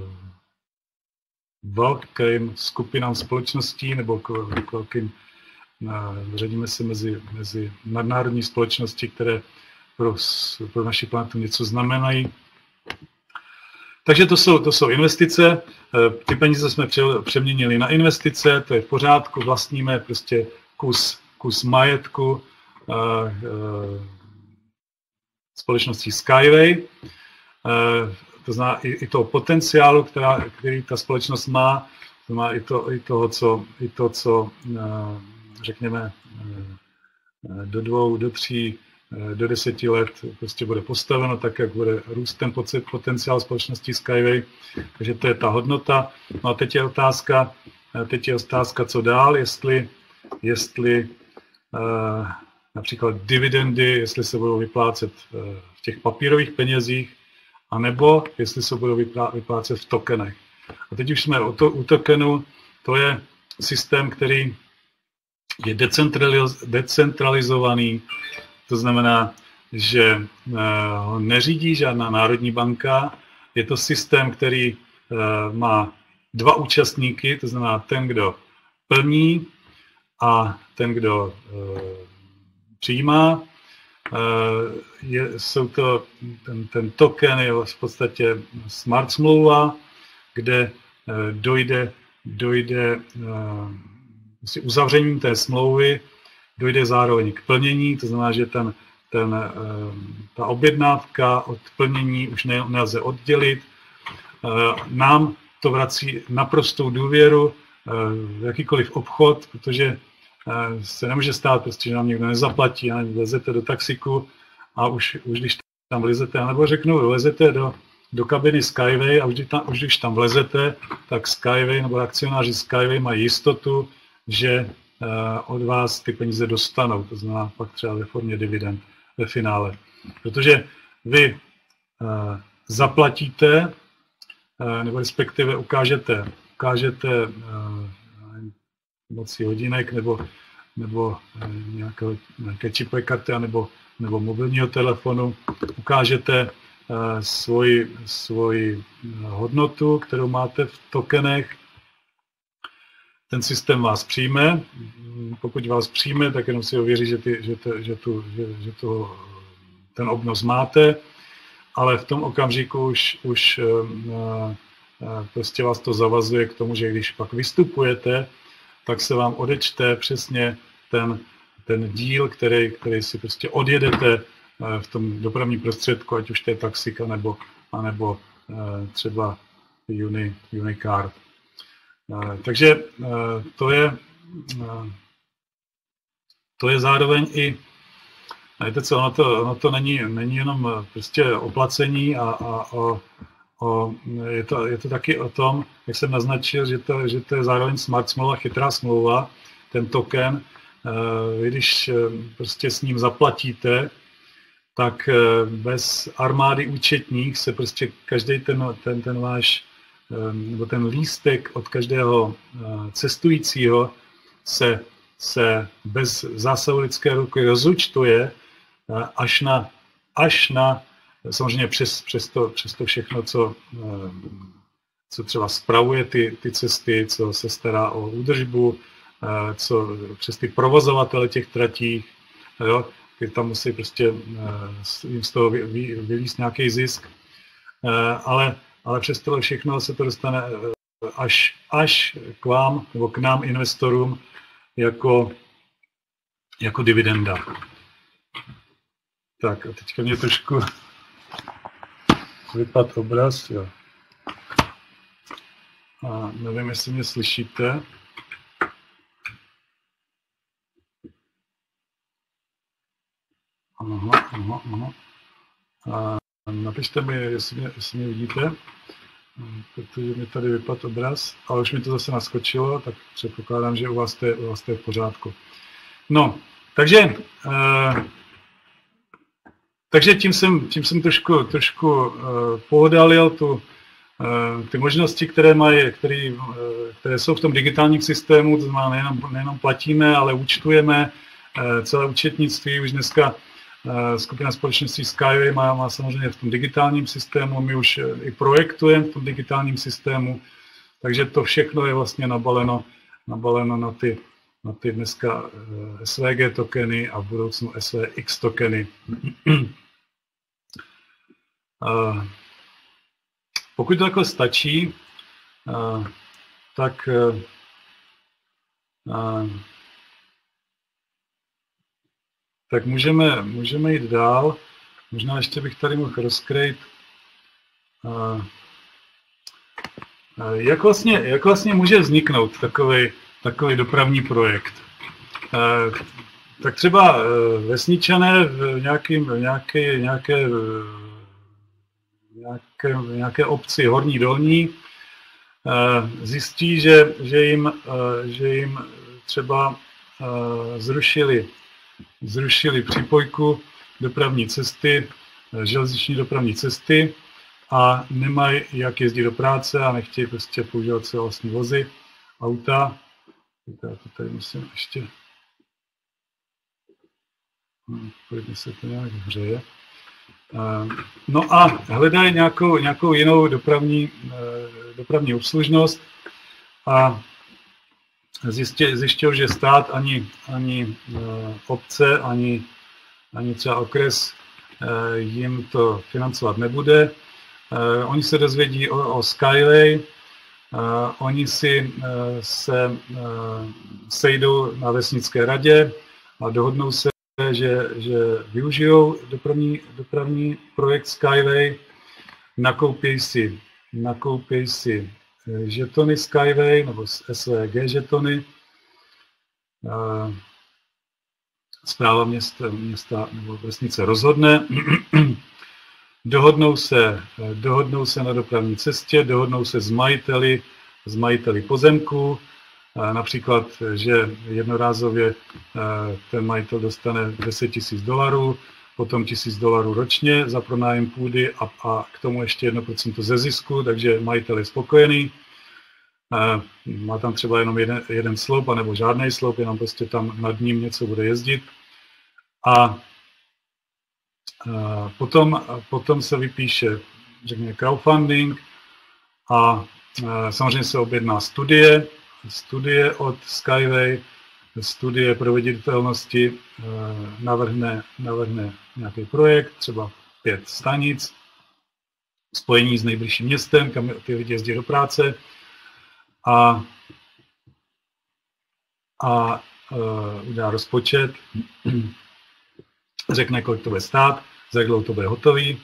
velkým skupinám společností nebo k, k velkým, řadíme se mezi, mezi nadnárodní společnosti, které pro, pro naši planetu něco znamenají. Takže to jsou, to jsou investice, ty peníze jsme přeměnili na investice, to je v pořádku, vlastníme prostě kus, kus majetku společnosti Skyway, to znamená i, i toho potenciálu, která, který ta společnost má, to má i, to, i toho, co, i to, co řekněme do dvou, do tří, do deseti let prostě bude postaveno, tak jak bude růst ten potenciál společnosti Skyway, takže to je ta hodnota. No a teď je otázka, teď je otázka, co dál, jestli, jestli uh, například dividendy, jestli se budou vyplácet v těch papírových penězích, anebo jestli se budou vyplácet v tokenech. A teď už jsme to, u tokenu, to je systém, který je decentraliz, decentralizovaný, to znamená, že ho neřídí žádná národní banka, je to systém, který má dva účastníky, to znamená ten, kdo plní a ten, kdo přijímá. Je, jsou to, ten, ten token je v podstatě smart smlouva, kde dojde, dojde si uzavřením té smlouvy, dojde zároveň k plnění, to znamená, že ten, ten, ta objednávka od plnění už ne, nelze oddělit. Nám to vrací naprostou důvěru v jakýkoliv obchod, protože se nemůže stát, prostě, že nám někdo nezaplatí a lezete do taxiku a už, už když tam vlezete, nebo řeknu, vlezete do, do kabiny Skyway a už, tam, už když tam vlezete, tak Skyway nebo akcionáři Skyway mají jistotu, že od vás ty peníze dostanou, to znamená pak třeba ve formě dividend ve finále. Protože vy zaplatíte, nebo respektive ukážete, ukážete pomocí hodinek nebo, nebo nějaké, nějaké čipové karty nebo, nebo mobilního telefonu, ukážete svoji, svoji hodnotu, kterou máte v tokenech. Ten systém vás přijme. Pokud vás přijme, tak jenom si ověří, že, ty, že, to, že, tu, že, že to, ten obnos máte, ale v tom okamžiku už, už prostě vás to zavazuje k tomu, že když pak vystupujete, tak se vám odečte přesně ten, ten díl, který, který si prostě odjedete v tom dopravním prostředku, ať už to je taxika nebo, anebo třeba Uni, Unicard. Takže to je, to je zároveň i, víte co, ono to, ono to není, není jenom prostě oplacení a, a o, o, je, to, je to taky o tom, jak jsem naznačil, že to, že to je zároveň smart smlouva, chytrá smlouva, ten token, vy když prostě s ním zaplatíte, tak bez armády účetních se prostě každý ten, ten, ten váš nebo ten lístek od každého cestujícího se, se bez zásahu lidské ruky rozúčtuje až na, až na samozřejmě přes, přes, to, přes to všechno, co, co třeba spravuje ty, ty cesty, co se stará o údržbu, co přes ty provozovatele těch tratí, jo, ty tam musí prostě jim z toho vylíst nějaký zisk, ale Ale přes tohle všechno se to dostane až, až k vám nebo k nám investorům jako, jako dividenda. Tak a teďka mě trošku vypadl obraz, jo. A nevím, jestli mě slyšíte. Aha, aha, aha. A napište mi, jestli mě, jestli mě vidíte, protože mi tady vypadl obraz, ale už mi to zase naskočilo, tak předpokládám, že u vás to je, u vás to je v pořádku. No, takže, eh, takže tím jsem, tím jsem trošku, trošku eh, pohodalil tu, eh, ty možnosti, které, mají, které, eh, které jsou v tom digitálním systému, to znamená nejenom, nejenom platíme, ale účtujeme, eh, celé účetnictví už dneska. Skupina společností Skyway má, má samozřejmě v tom digitálním systému, my už i projektujeme v tom digitálním systému, takže to všechno je vlastně nabaleno, nabaleno na, ty, na ty dneska S V G tokeny a v budoucnu S V X tokeny. Pokud to takhle stačí, tak tak můžeme, můžeme jít dál. Možná ještě bych tady mohl rozkrýt, jak vlastně, jak vlastně může vzniknout takový, takový dopravní projekt. Tak třeba vesničané v nějakým, nějaké, nějaké, nějaké, nějaké obci Horní Dolní zjistí, že, že, jim, že jim třeba zrušili zrušili přípojku dopravní cesty, železniční dopravní cesty a nemají jak jezdit do práce a nechtějí prostě používat své vlastní vozy, auta. Já to tady musím ještě... Pojďme se to nějak hřeje. No a hledají nějakou, nějakou jinou dopravní, dopravní obslužnost a zjistil, že stát ani, ani obce, ani, ani třeba okres jim to financovat nebude. Oni se dozvědí o, o Skyway, oni si se sejdou na vesnické radě a dohodnou se, že, že využijou dopravní, dopravní projekt Skyway, nakoupí si, nakoupí si žetony Skyway nebo S V G žetony. Správa města, města nebo vesnice rozhodne. Dohodnou se, dohodnou se na dopravní cestě, dohodnou se s majiteli, s majiteli pozemků. Například, že jednorázově ten majitel dostane deset tisíc dolarů, potom tisíc dolarů ročně za pronájem půdy a, a k tomu ještě jedno procento ze zisku, takže majitel je spokojený. Má tam třeba jenom jeden, jeden sloup, anebo žádný sloup, jenom prostě tam nad ním něco bude jezdit. A potom, potom se vypíše, řekněme, crowdfunding a samozřejmě se objedná studie, studie od Skyway, studie proveditelnosti navrhne, navrhne nějaký projekt, třeba pět stanic, spojení s nejbližším městem, kam ty lidi jezdí do práce a, a uh, udá rozpočet, řekne, kolik to bude stát, za jak dlouho to bude hotový.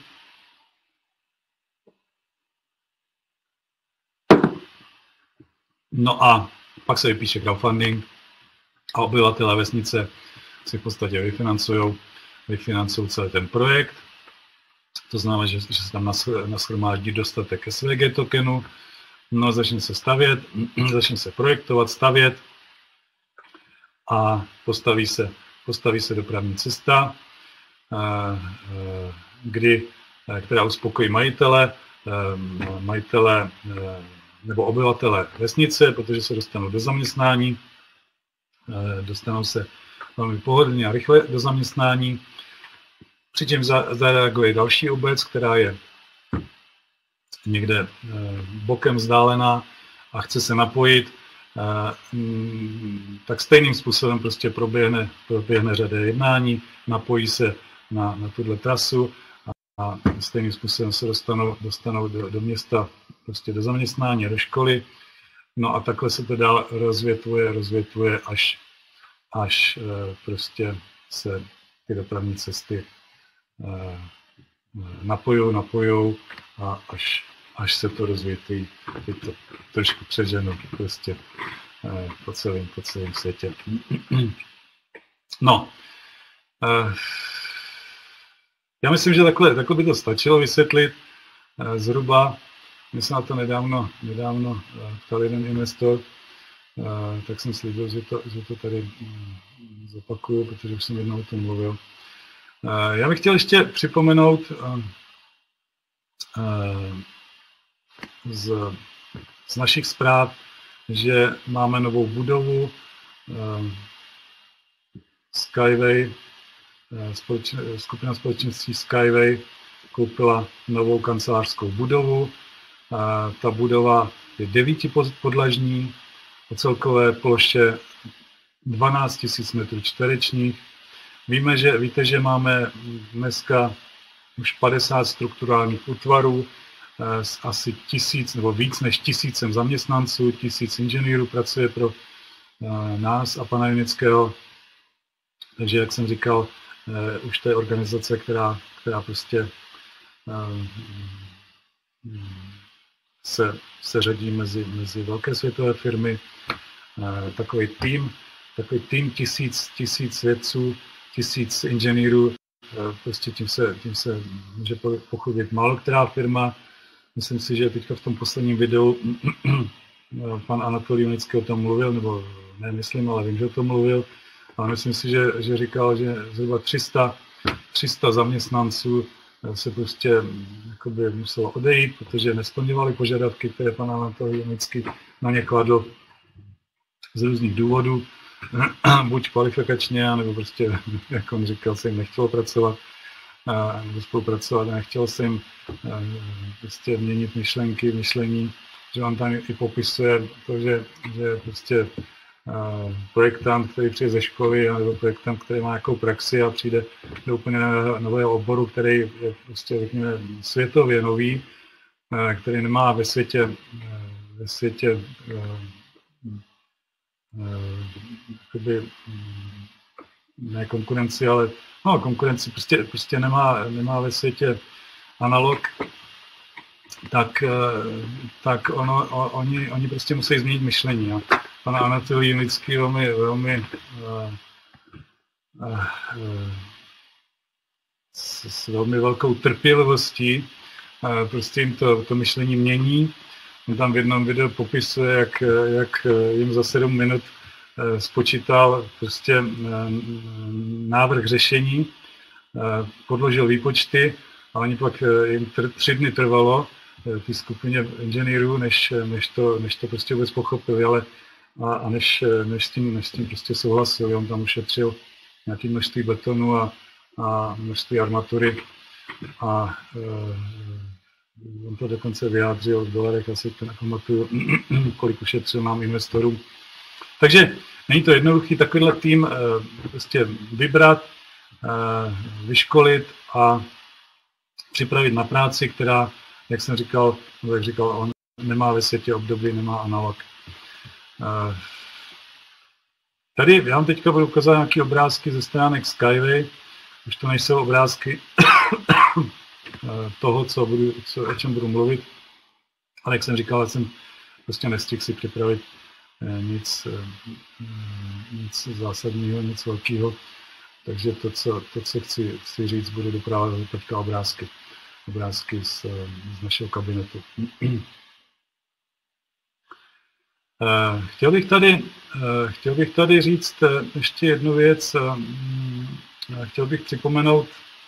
No a pak se vypíše crowdfunding a obyvatelé vesnice si v podstatě vyfinancují, vyfinancují celý ten projekt. To znamená, že, že se tam nashromáždí dostatek S V G tokenu, no začne se stavět, začne se projektovat, stavět a postaví se, postaví se dopravní cesta, kdy, která uspokojí majitele, majitele nebo obyvatele vesnice, protože se dostanou do zaměstnání, dostanou se velmi pohodlně a rychle do zaměstnání. Přičemž zareaguje další obec, která je někde bokem vzdálená a chce se napojit, tak stejným způsobem prostě proběhne, proběhne řada jednání, napojí se na, na tuhle trasu a, a stejným způsobem se dostanou, dostanou do, do města, prostě do zaměstnání, do školy No a takhle se to dál rozvětvuje, rozvětvuje, až, až prostě se ty dopravní cesty napojou, napojou a až, až se to rozvětví, je to trošku přeženo prostě po celém, po celém světě. No, já myslím, že takhle, takhle by to stačilo vysvětlit zhruba. Mě se na to nedávno, nedávno ptal jeden investor, tak jsem slíbil, že to, že to tady zopakuju, protože už jsem jednou o tom mluvil. Já bych chtěl ještě připomenout z, z našich zpráv, že máme novou budovu Skyway, společne, skupina společností Skyway koupila novou kancelářskou budovu. Ta budova je devítipodlažní, o celkové ploše dvanáct tisíc metrů čtverečních. Víme, že, víte, že máme dneska už padesát strukturálních útvarů s asi tisíc nebo víc než tisícem zaměstnanců, tisíc inženýrů pracuje pro nás a pana Junického. Takže, jak jsem říkal, už to je organizace, která, která prostě se, se řadí mezi, mezi velké světové firmy. Takový tým, takový tým tisíc, tisíc vědců, tisíc inženýrů, prostě tím se, tím se může pochlubit málo která firma. Myslím si, že teďka v tom posledním videu pan Anatolij Junický o tom mluvil, nebo ne myslím, ale vím, že o tom mluvil. A myslím si, že, že říkal, že zhruba tři sta zaměstnanců se prostě jakoby muselo odejít, protože nesplňovali požadavky, které pan Anatolij Junický na ně kladl z různých důvodů, buď kvalifikačně, nebo prostě, jak on říkal, se jim nechtělo pracovat, nebo spolupracovat, nechtělo se jim prostě měnit myšlenky, myšlení, že on tam i popisuje to, že, že prostě projektant, který přijde ze školy, nebo projektant, který má nějakou praxi a přijde do úplně nového oboru, který je prostě, řekněme, světově nový, který nemá ve světě, ve světě jakoby, ne konkurenci, ale no, konkurenci prostě, prostě nemá, nemá ve světě analog, tak, tak ono, oni, oni prostě musí změnit myšlení. Jo. Pan Anatolij Junický velmi, velmi uh, uh, s, s velmi velkou trpělivostí uh, prostě jim to, to myšlení mění. On tam v jednom videu popisuje, jak, jak jim za sedm minut uh, spočítal prostě uh, návrh řešení, uh, podložil výpočty a oni pak uh, jim tr- tři dny trvalo uh, té skupině inženýrů, než, než, to, než to prostě vůbec pochopili, ale A, a než, než, s tím, než s tím prostě souhlasil, on tam ušetřil nějaké množství betonu a, a množství armatury a e, on to dokonce vyjádřil v dolarech, asi to nepamatuju, kolik ušetřil nám investorům. Takže není to jednoduchý takovýhle tým e, prostě vybrat, e, vyškolit a připravit na práci, která, jak jsem říkal, jak říkal, on nemá ve světě období, nemá analog. Tady já vám teďka budu ukázat nějaké obrázky ze stránek Skyway. Už to nejsou obrázky toho, co budu, co, o čem budu mluvit. Ale jak jsem říkal, já jsem prostě nestihl si připravit nic, nic zásadního, nic velkého. Takže to, co, to, co chci, chci říct, budu doprovázet teďka obrázky. Obrázky z, z našeho kabinetu. Chtěl bych, tady, chtěl bych tady říct ještě jednu věc. Chtěl bych připomenout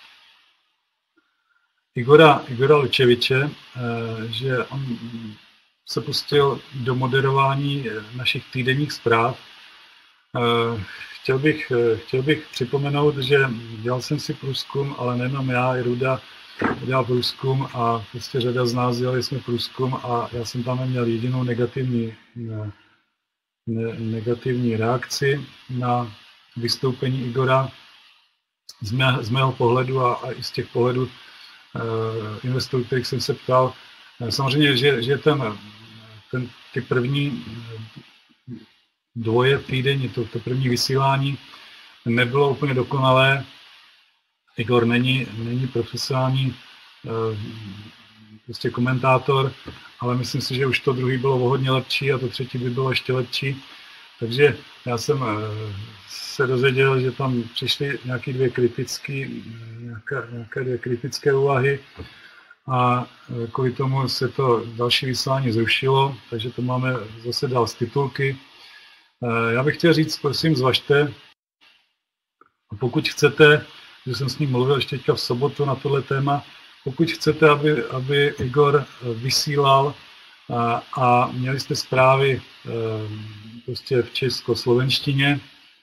Igora, Igora Lučeviče, že on se pustil do moderování našich týdenních zpráv. Chtěl bych, chtěl bych připomenout, že dělal jsem si průzkum, ale nejenom já, i Ruda dělal průzkum a prostě řada z nás dělali jsme průzkum a já jsem tam neměl jedinou negativní, ne, ne, negativní reakci na vystoupení Igora z, mé, z mého pohledu a, a i z těch pohledů uh, investorů, kterých jsem se ptal. Samozřejmě, že, že ten, ten, ty první dvoje týdenní, to, to první vysílání nebylo úplně dokonalé. Igor není, není profesionální prostě komentátor, ale myslím si, že už to druhý bylo o hodně lepší a to třetí by bylo ještě lepší. Takže já jsem se dozvěděl, že tam přišly nějaké dvě kritické, nějaké, nějaké dvě kritické úvahy a kvůli tomu se to další vysílání zrušilo, takže to máme zase dál z titulky. Já bych chtěl říct, prosím, zvažte, pokud chcete, že jsem s ním mluvil ještě teďka v sobotu na tohle téma, pokud chcete, aby, aby Igor vysílal a, a měli jste zprávy prostě v českoslovenštině,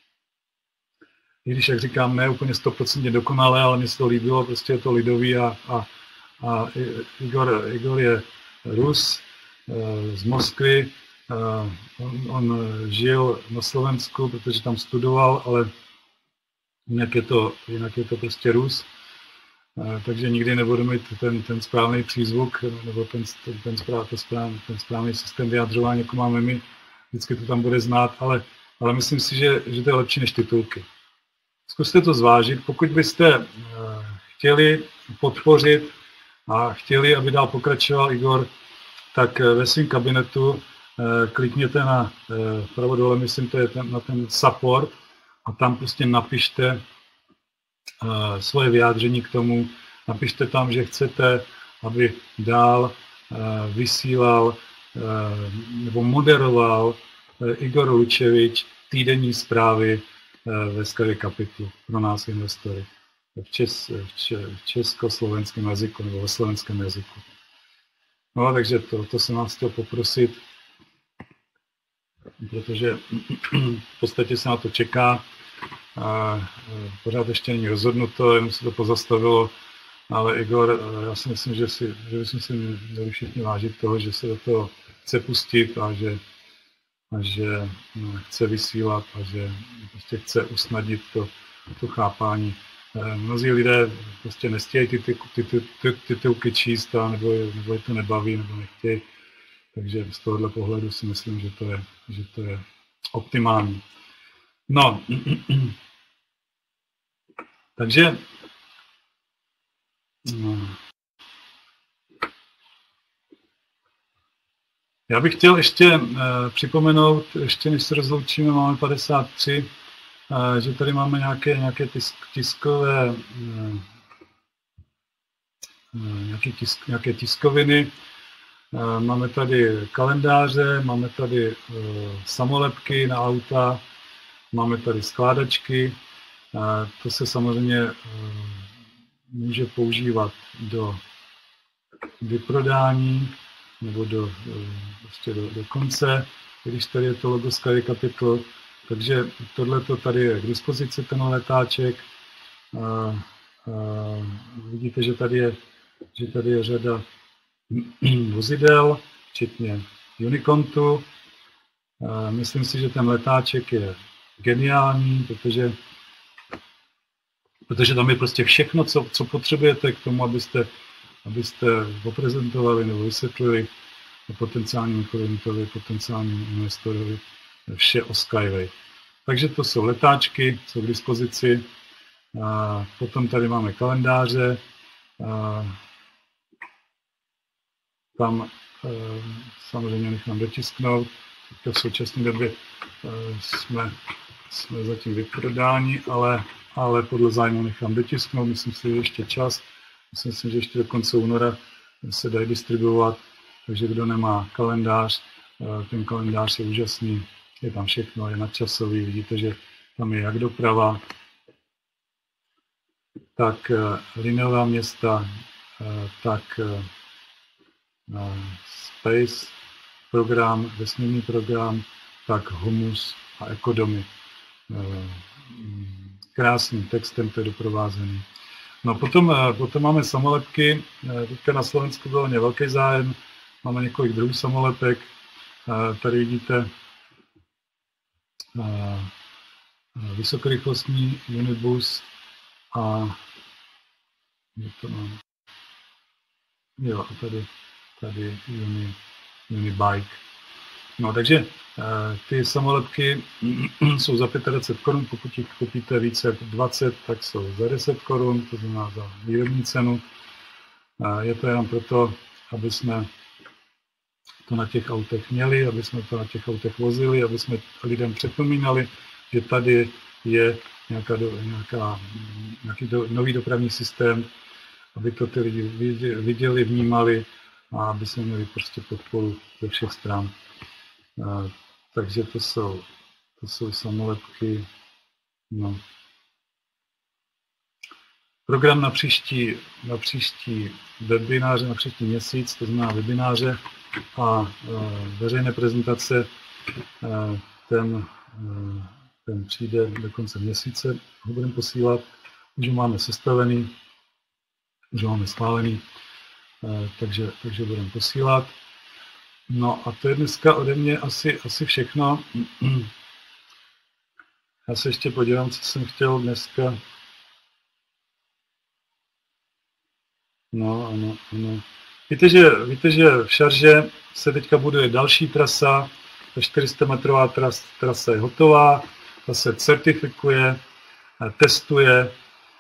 i když, jak říkám, ne úplně sto procent dokonalé, ale mně se to líbilo, prostě je to lidový a, a, a Igor, Igor je Rus z Moskvy, on, on žil na Slovensku, protože tam studoval, ale jinak je to, jinak je to prostě Rus. Takže nikdy nebudu mít ten, ten správný přízvuk nebo ten, ten, správ, ten, správ, ten správný systém vyjadřování, jako máme my. Vždycky to tam bude znát, ale, ale myslím si, že, že to je lepší než titulky. Zkuste to zvážit. Pokud byste chtěli podpořit a chtěli, aby dál pokračoval Igor, tak ve svém kabinetu klikněte na vpravo dole, myslím, to je ten, na ten support a tam prostě napište svoje vyjádření k tomu. Napište tam, že chcete, aby dál vysílal nebo moderoval Igor Lučevič týdenní zprávy ve Skyway Capital pro nás investory v, čes, v, če, v československém jazyku nebo ve slovenském jazyku. No, takže to, to jsem vás chtěl poprosit, protože v podstatě se na to čeká. A pořád ještě není rozhodnuto, jenom se to pozastavilo, ale Igor, já si myslím, že, si, že bychom si měli všichni vážit toho, že se do toho chce pustit a že, a že no, chce vysílat a že prostě chce usnadnit to, to chápání. Mnozí lidé prostě nestějí ty, ty, ty, ty, ty titulky číst a nebo, nebo je to nebaví, nebo nechtějí. Takže z tohohle pohledu si myslím, že to je, že to je optimální. No, takže no. Já bych chtěl ještě eh, připomenout, ještě než se rozloučíme, máme padesát tři, eh, že tady máme nějaké, nějaké tisk, tiskové, eh, nějaké, tisk, nějaké tiskoviny, eh, máme tady kalendáře, máme tady eh, samolepky na auta, máme tady skládačky, to se samozřejmě může používat do vyprodání nebo do, prostě do, do konce, když tady je to logo Skyway Capital. Takže tohleto tady je k dispozici, ten letáček. A, a vidíte, že tady je, že tady je řada vozidel, včetně Unikontu. A myslím si, že ten letáček je geniální, protože, protože tam je prostě všechno, co, co potřebujete k tomu, abyste, abyste oprezentovali nebo vysvětlili potenciálním klientovi, potenciálním investorovi vše o Skyway. Takže to jsou letáčky, jsou k dispozici. A potom tady máme kalendáře. A tam samozřejmě nechám dotisknout. V současné době jsme, jsme zatím vyprodáni, ale, ale podle zájmu nechám dotisknout. Myslím si, že ještě čas. Myslím si, že ještě do konce února se dají distribuovat. Takže kdo nemá kalendář, ten kalendář je úžasný. Je tam všechno, je nadčasový. Vidíte, že tam je jak doprava, tak lineová města, tak space program, vesmírný program, tak humus a ekodomy. Krásným textem to je doprovázený. No potom, potom máme samolepky. Teďka na Slovensku byl hodně velký zájem. Máme několik druhů samolepek. Tady vidíte vysokorychlostní unibus a to mám. Jo, a tady, tady uni, unibike. No, takže ty samolepky jsou za dvacet pět korun, pokud jich koupíte více jak dvacet, tak jsou za deset korun, to znamená za výrobní cenu. Je to jenom proto, aby jsme to na těch autech měli, aby jsme to na těch autech vozili, aby jsme lidem připomínali, že tady je nějaká, nějaká, nějaký do, nový dopravní systém, aby to ty lidi viděli, vnímali a aby jsme měli prostě podporu ze všech stran. Takže to jsou, to jsou samolepky. No. Program na příští, na příští webináře, na příští měsíc, to znamená webináře a e, veřejné prezentace, e, ten, e, ten přijde do konce měsíce, ho budeme posílat, už ho máme sestavený, už ho máme schválený, e, takže, takže budeme posílat. No a to je dneska ode mě asi, asi všechno. Já se ještě podívám, co jsem chtěl dneska. No, ano, ano. Víte, že, víte, že v Šarže se teďka buduje další trasa, ta čtyři sta metrová tras, trasa je hotová, ta se certifikuje, testuje.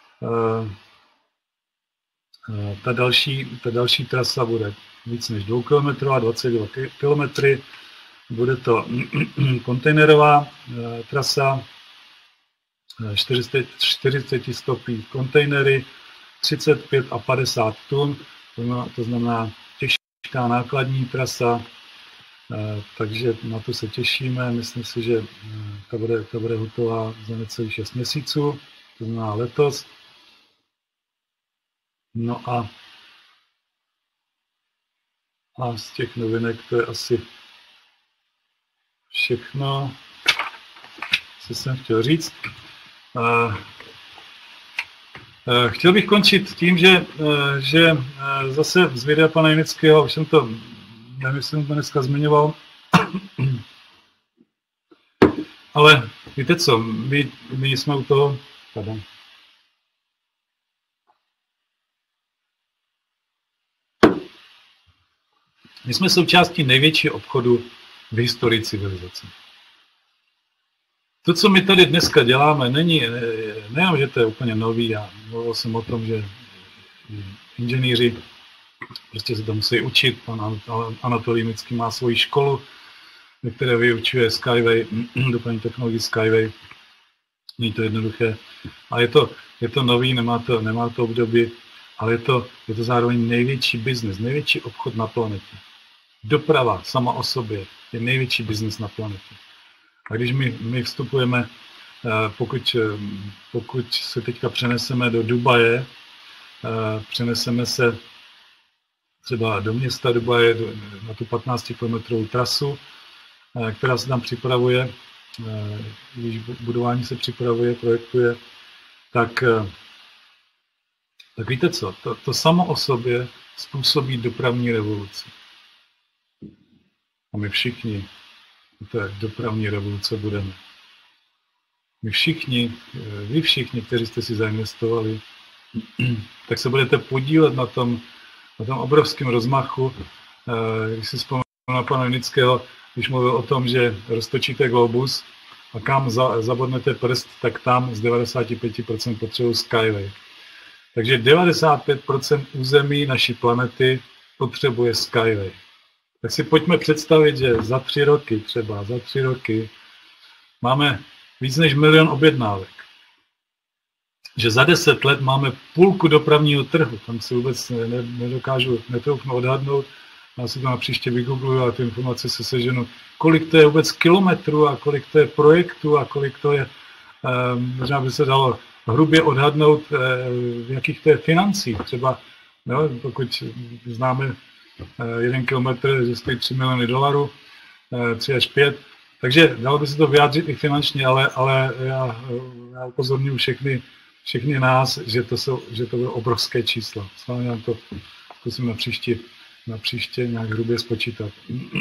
Ta další, ta další trasa bude víc než dvoukilometrová, dvacet dva kilometrů. Bude to kontejnerová trasa, čtyřicet stopí kontejnery, třicet pět a padesát tun, to znamená těžká nákladní trasa, takže na to se těšíme. Myslím si, že ta bude, ta bude hotová za necelých šest měsíců, to znamená letos. No a, a z těch novinek to je asi všechno, co jsem chtěl říct. Chtěl bych končit tím, že, že zase z videa pana Jinického, už jsem to, nevím, jsem to dneska zmiňoval, ale víte co, my, my jsme u toho, pardon. My jsme součástí největšího obchodu v historii civilizace. To, co my tady dneska děláme, není, nejenom, že to je úplně nový, já mluvil jsem o tom, že inženýři prostě se to musí učit, pan Anatolij Jinický má svoji školu, ve které vyučuje Skyway, dopravní technologii Skyway, není to jednoduché, a je to, je to nový, nemá to, nemá to období, ale je to, je to zároveň největší biznes, největší obchod na planetě. Doprava sama o sobě je největší biznes na planetě. A když my, my vstupujeme, pokud, pokud se teďka přeneseme do Dubaje, přeneseme se třeba do města Dubaje, do, na tu patnáctikilometrovou trasu, která se tam připravuje, když budování se připravuje, projektuje, tak, tak víte co, to, to samo o sobě způsobí dopravní revoluci. A my všichni té dopravní revoluce budeme. My všichni, vy všichni, kteří jste si zainvestovali, tak se budete podílet na tom, na tom obrovském rozmachu. Když si vzpomínám na pana Jinického, když mluvil o tom, že roztočíte globus a kam za, zabodnete prst, tak tam z devadesát pět procent potřebují Skyway. Takže devadesát pět procent území naší planety potřebuje Skyway. Tak si pojďme představit, že za tři roky, třeba za tři roky, máme víc než milion objednávek. Že za deset let máme půlku dopravního trhu. Tam si vůbec nedokážu, netroufnu odhadnout. Já si to na příště vygoogluju a ty informace se seženu. Kolik to je vůbec kilometrů a kolik to je projektů a kolik to je, eh, možná by se dalo hrubě odhadnout, eh, v jakých to je financí. Třeba, no, pokud známe jeden kilometr, že stojí tři miliony dolarů, tři až pět. Takže dalo by se to vyjádřit i finančně, ale, ale já, já upozorňuji všechny, všechny nás, že to, jsou, že to bylo obrovské číslo. Sám já to zkusím na příště, na příště nějak hrubě spočítat.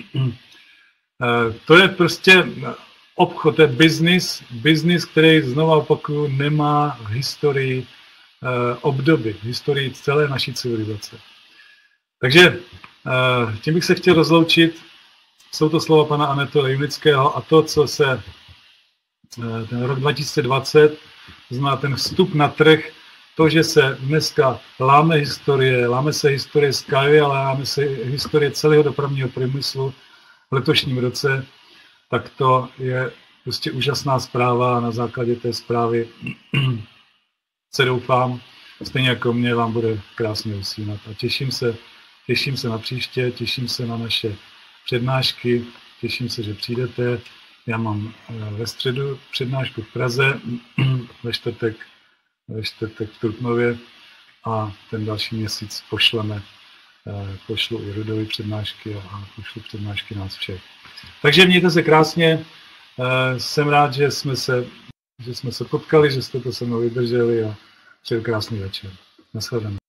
To je prostě obchod, to je business, business, který znovu opakuju, nemá v historii obdoby, v historii celé naší civilizace. Takže tím bych se chtěl rozloučit. jsou to slova pana Anatola Junického a to, co se ten rok dva tisíce dvacet, znamená ten vstup na trh, to, že se dneska láme historie, láme se historie Sky, ale láme se historie celého dopravního průmyslu v letošním roce, tak to je prostě úžasná zpráva a na základě té zprávy se doufám, stejně jako mě, vám bude krásně usínat. A těším se, těším se na příště, těším se na naše přednášky, těším se, že přijdete. Já mám ve středu přednášku v Praze, ve čtvrtek, ve čtvrtek v Trutnově a ten další měsíc pošleme, pošlu i Rudovi přednášky a pošlu přednášky nás všech. Takže mějte se krásně, jsem rád, že jsme se, že jsme se potkali, že jste to se mnou vydrželi a přeju krásný večer. Naschledanou.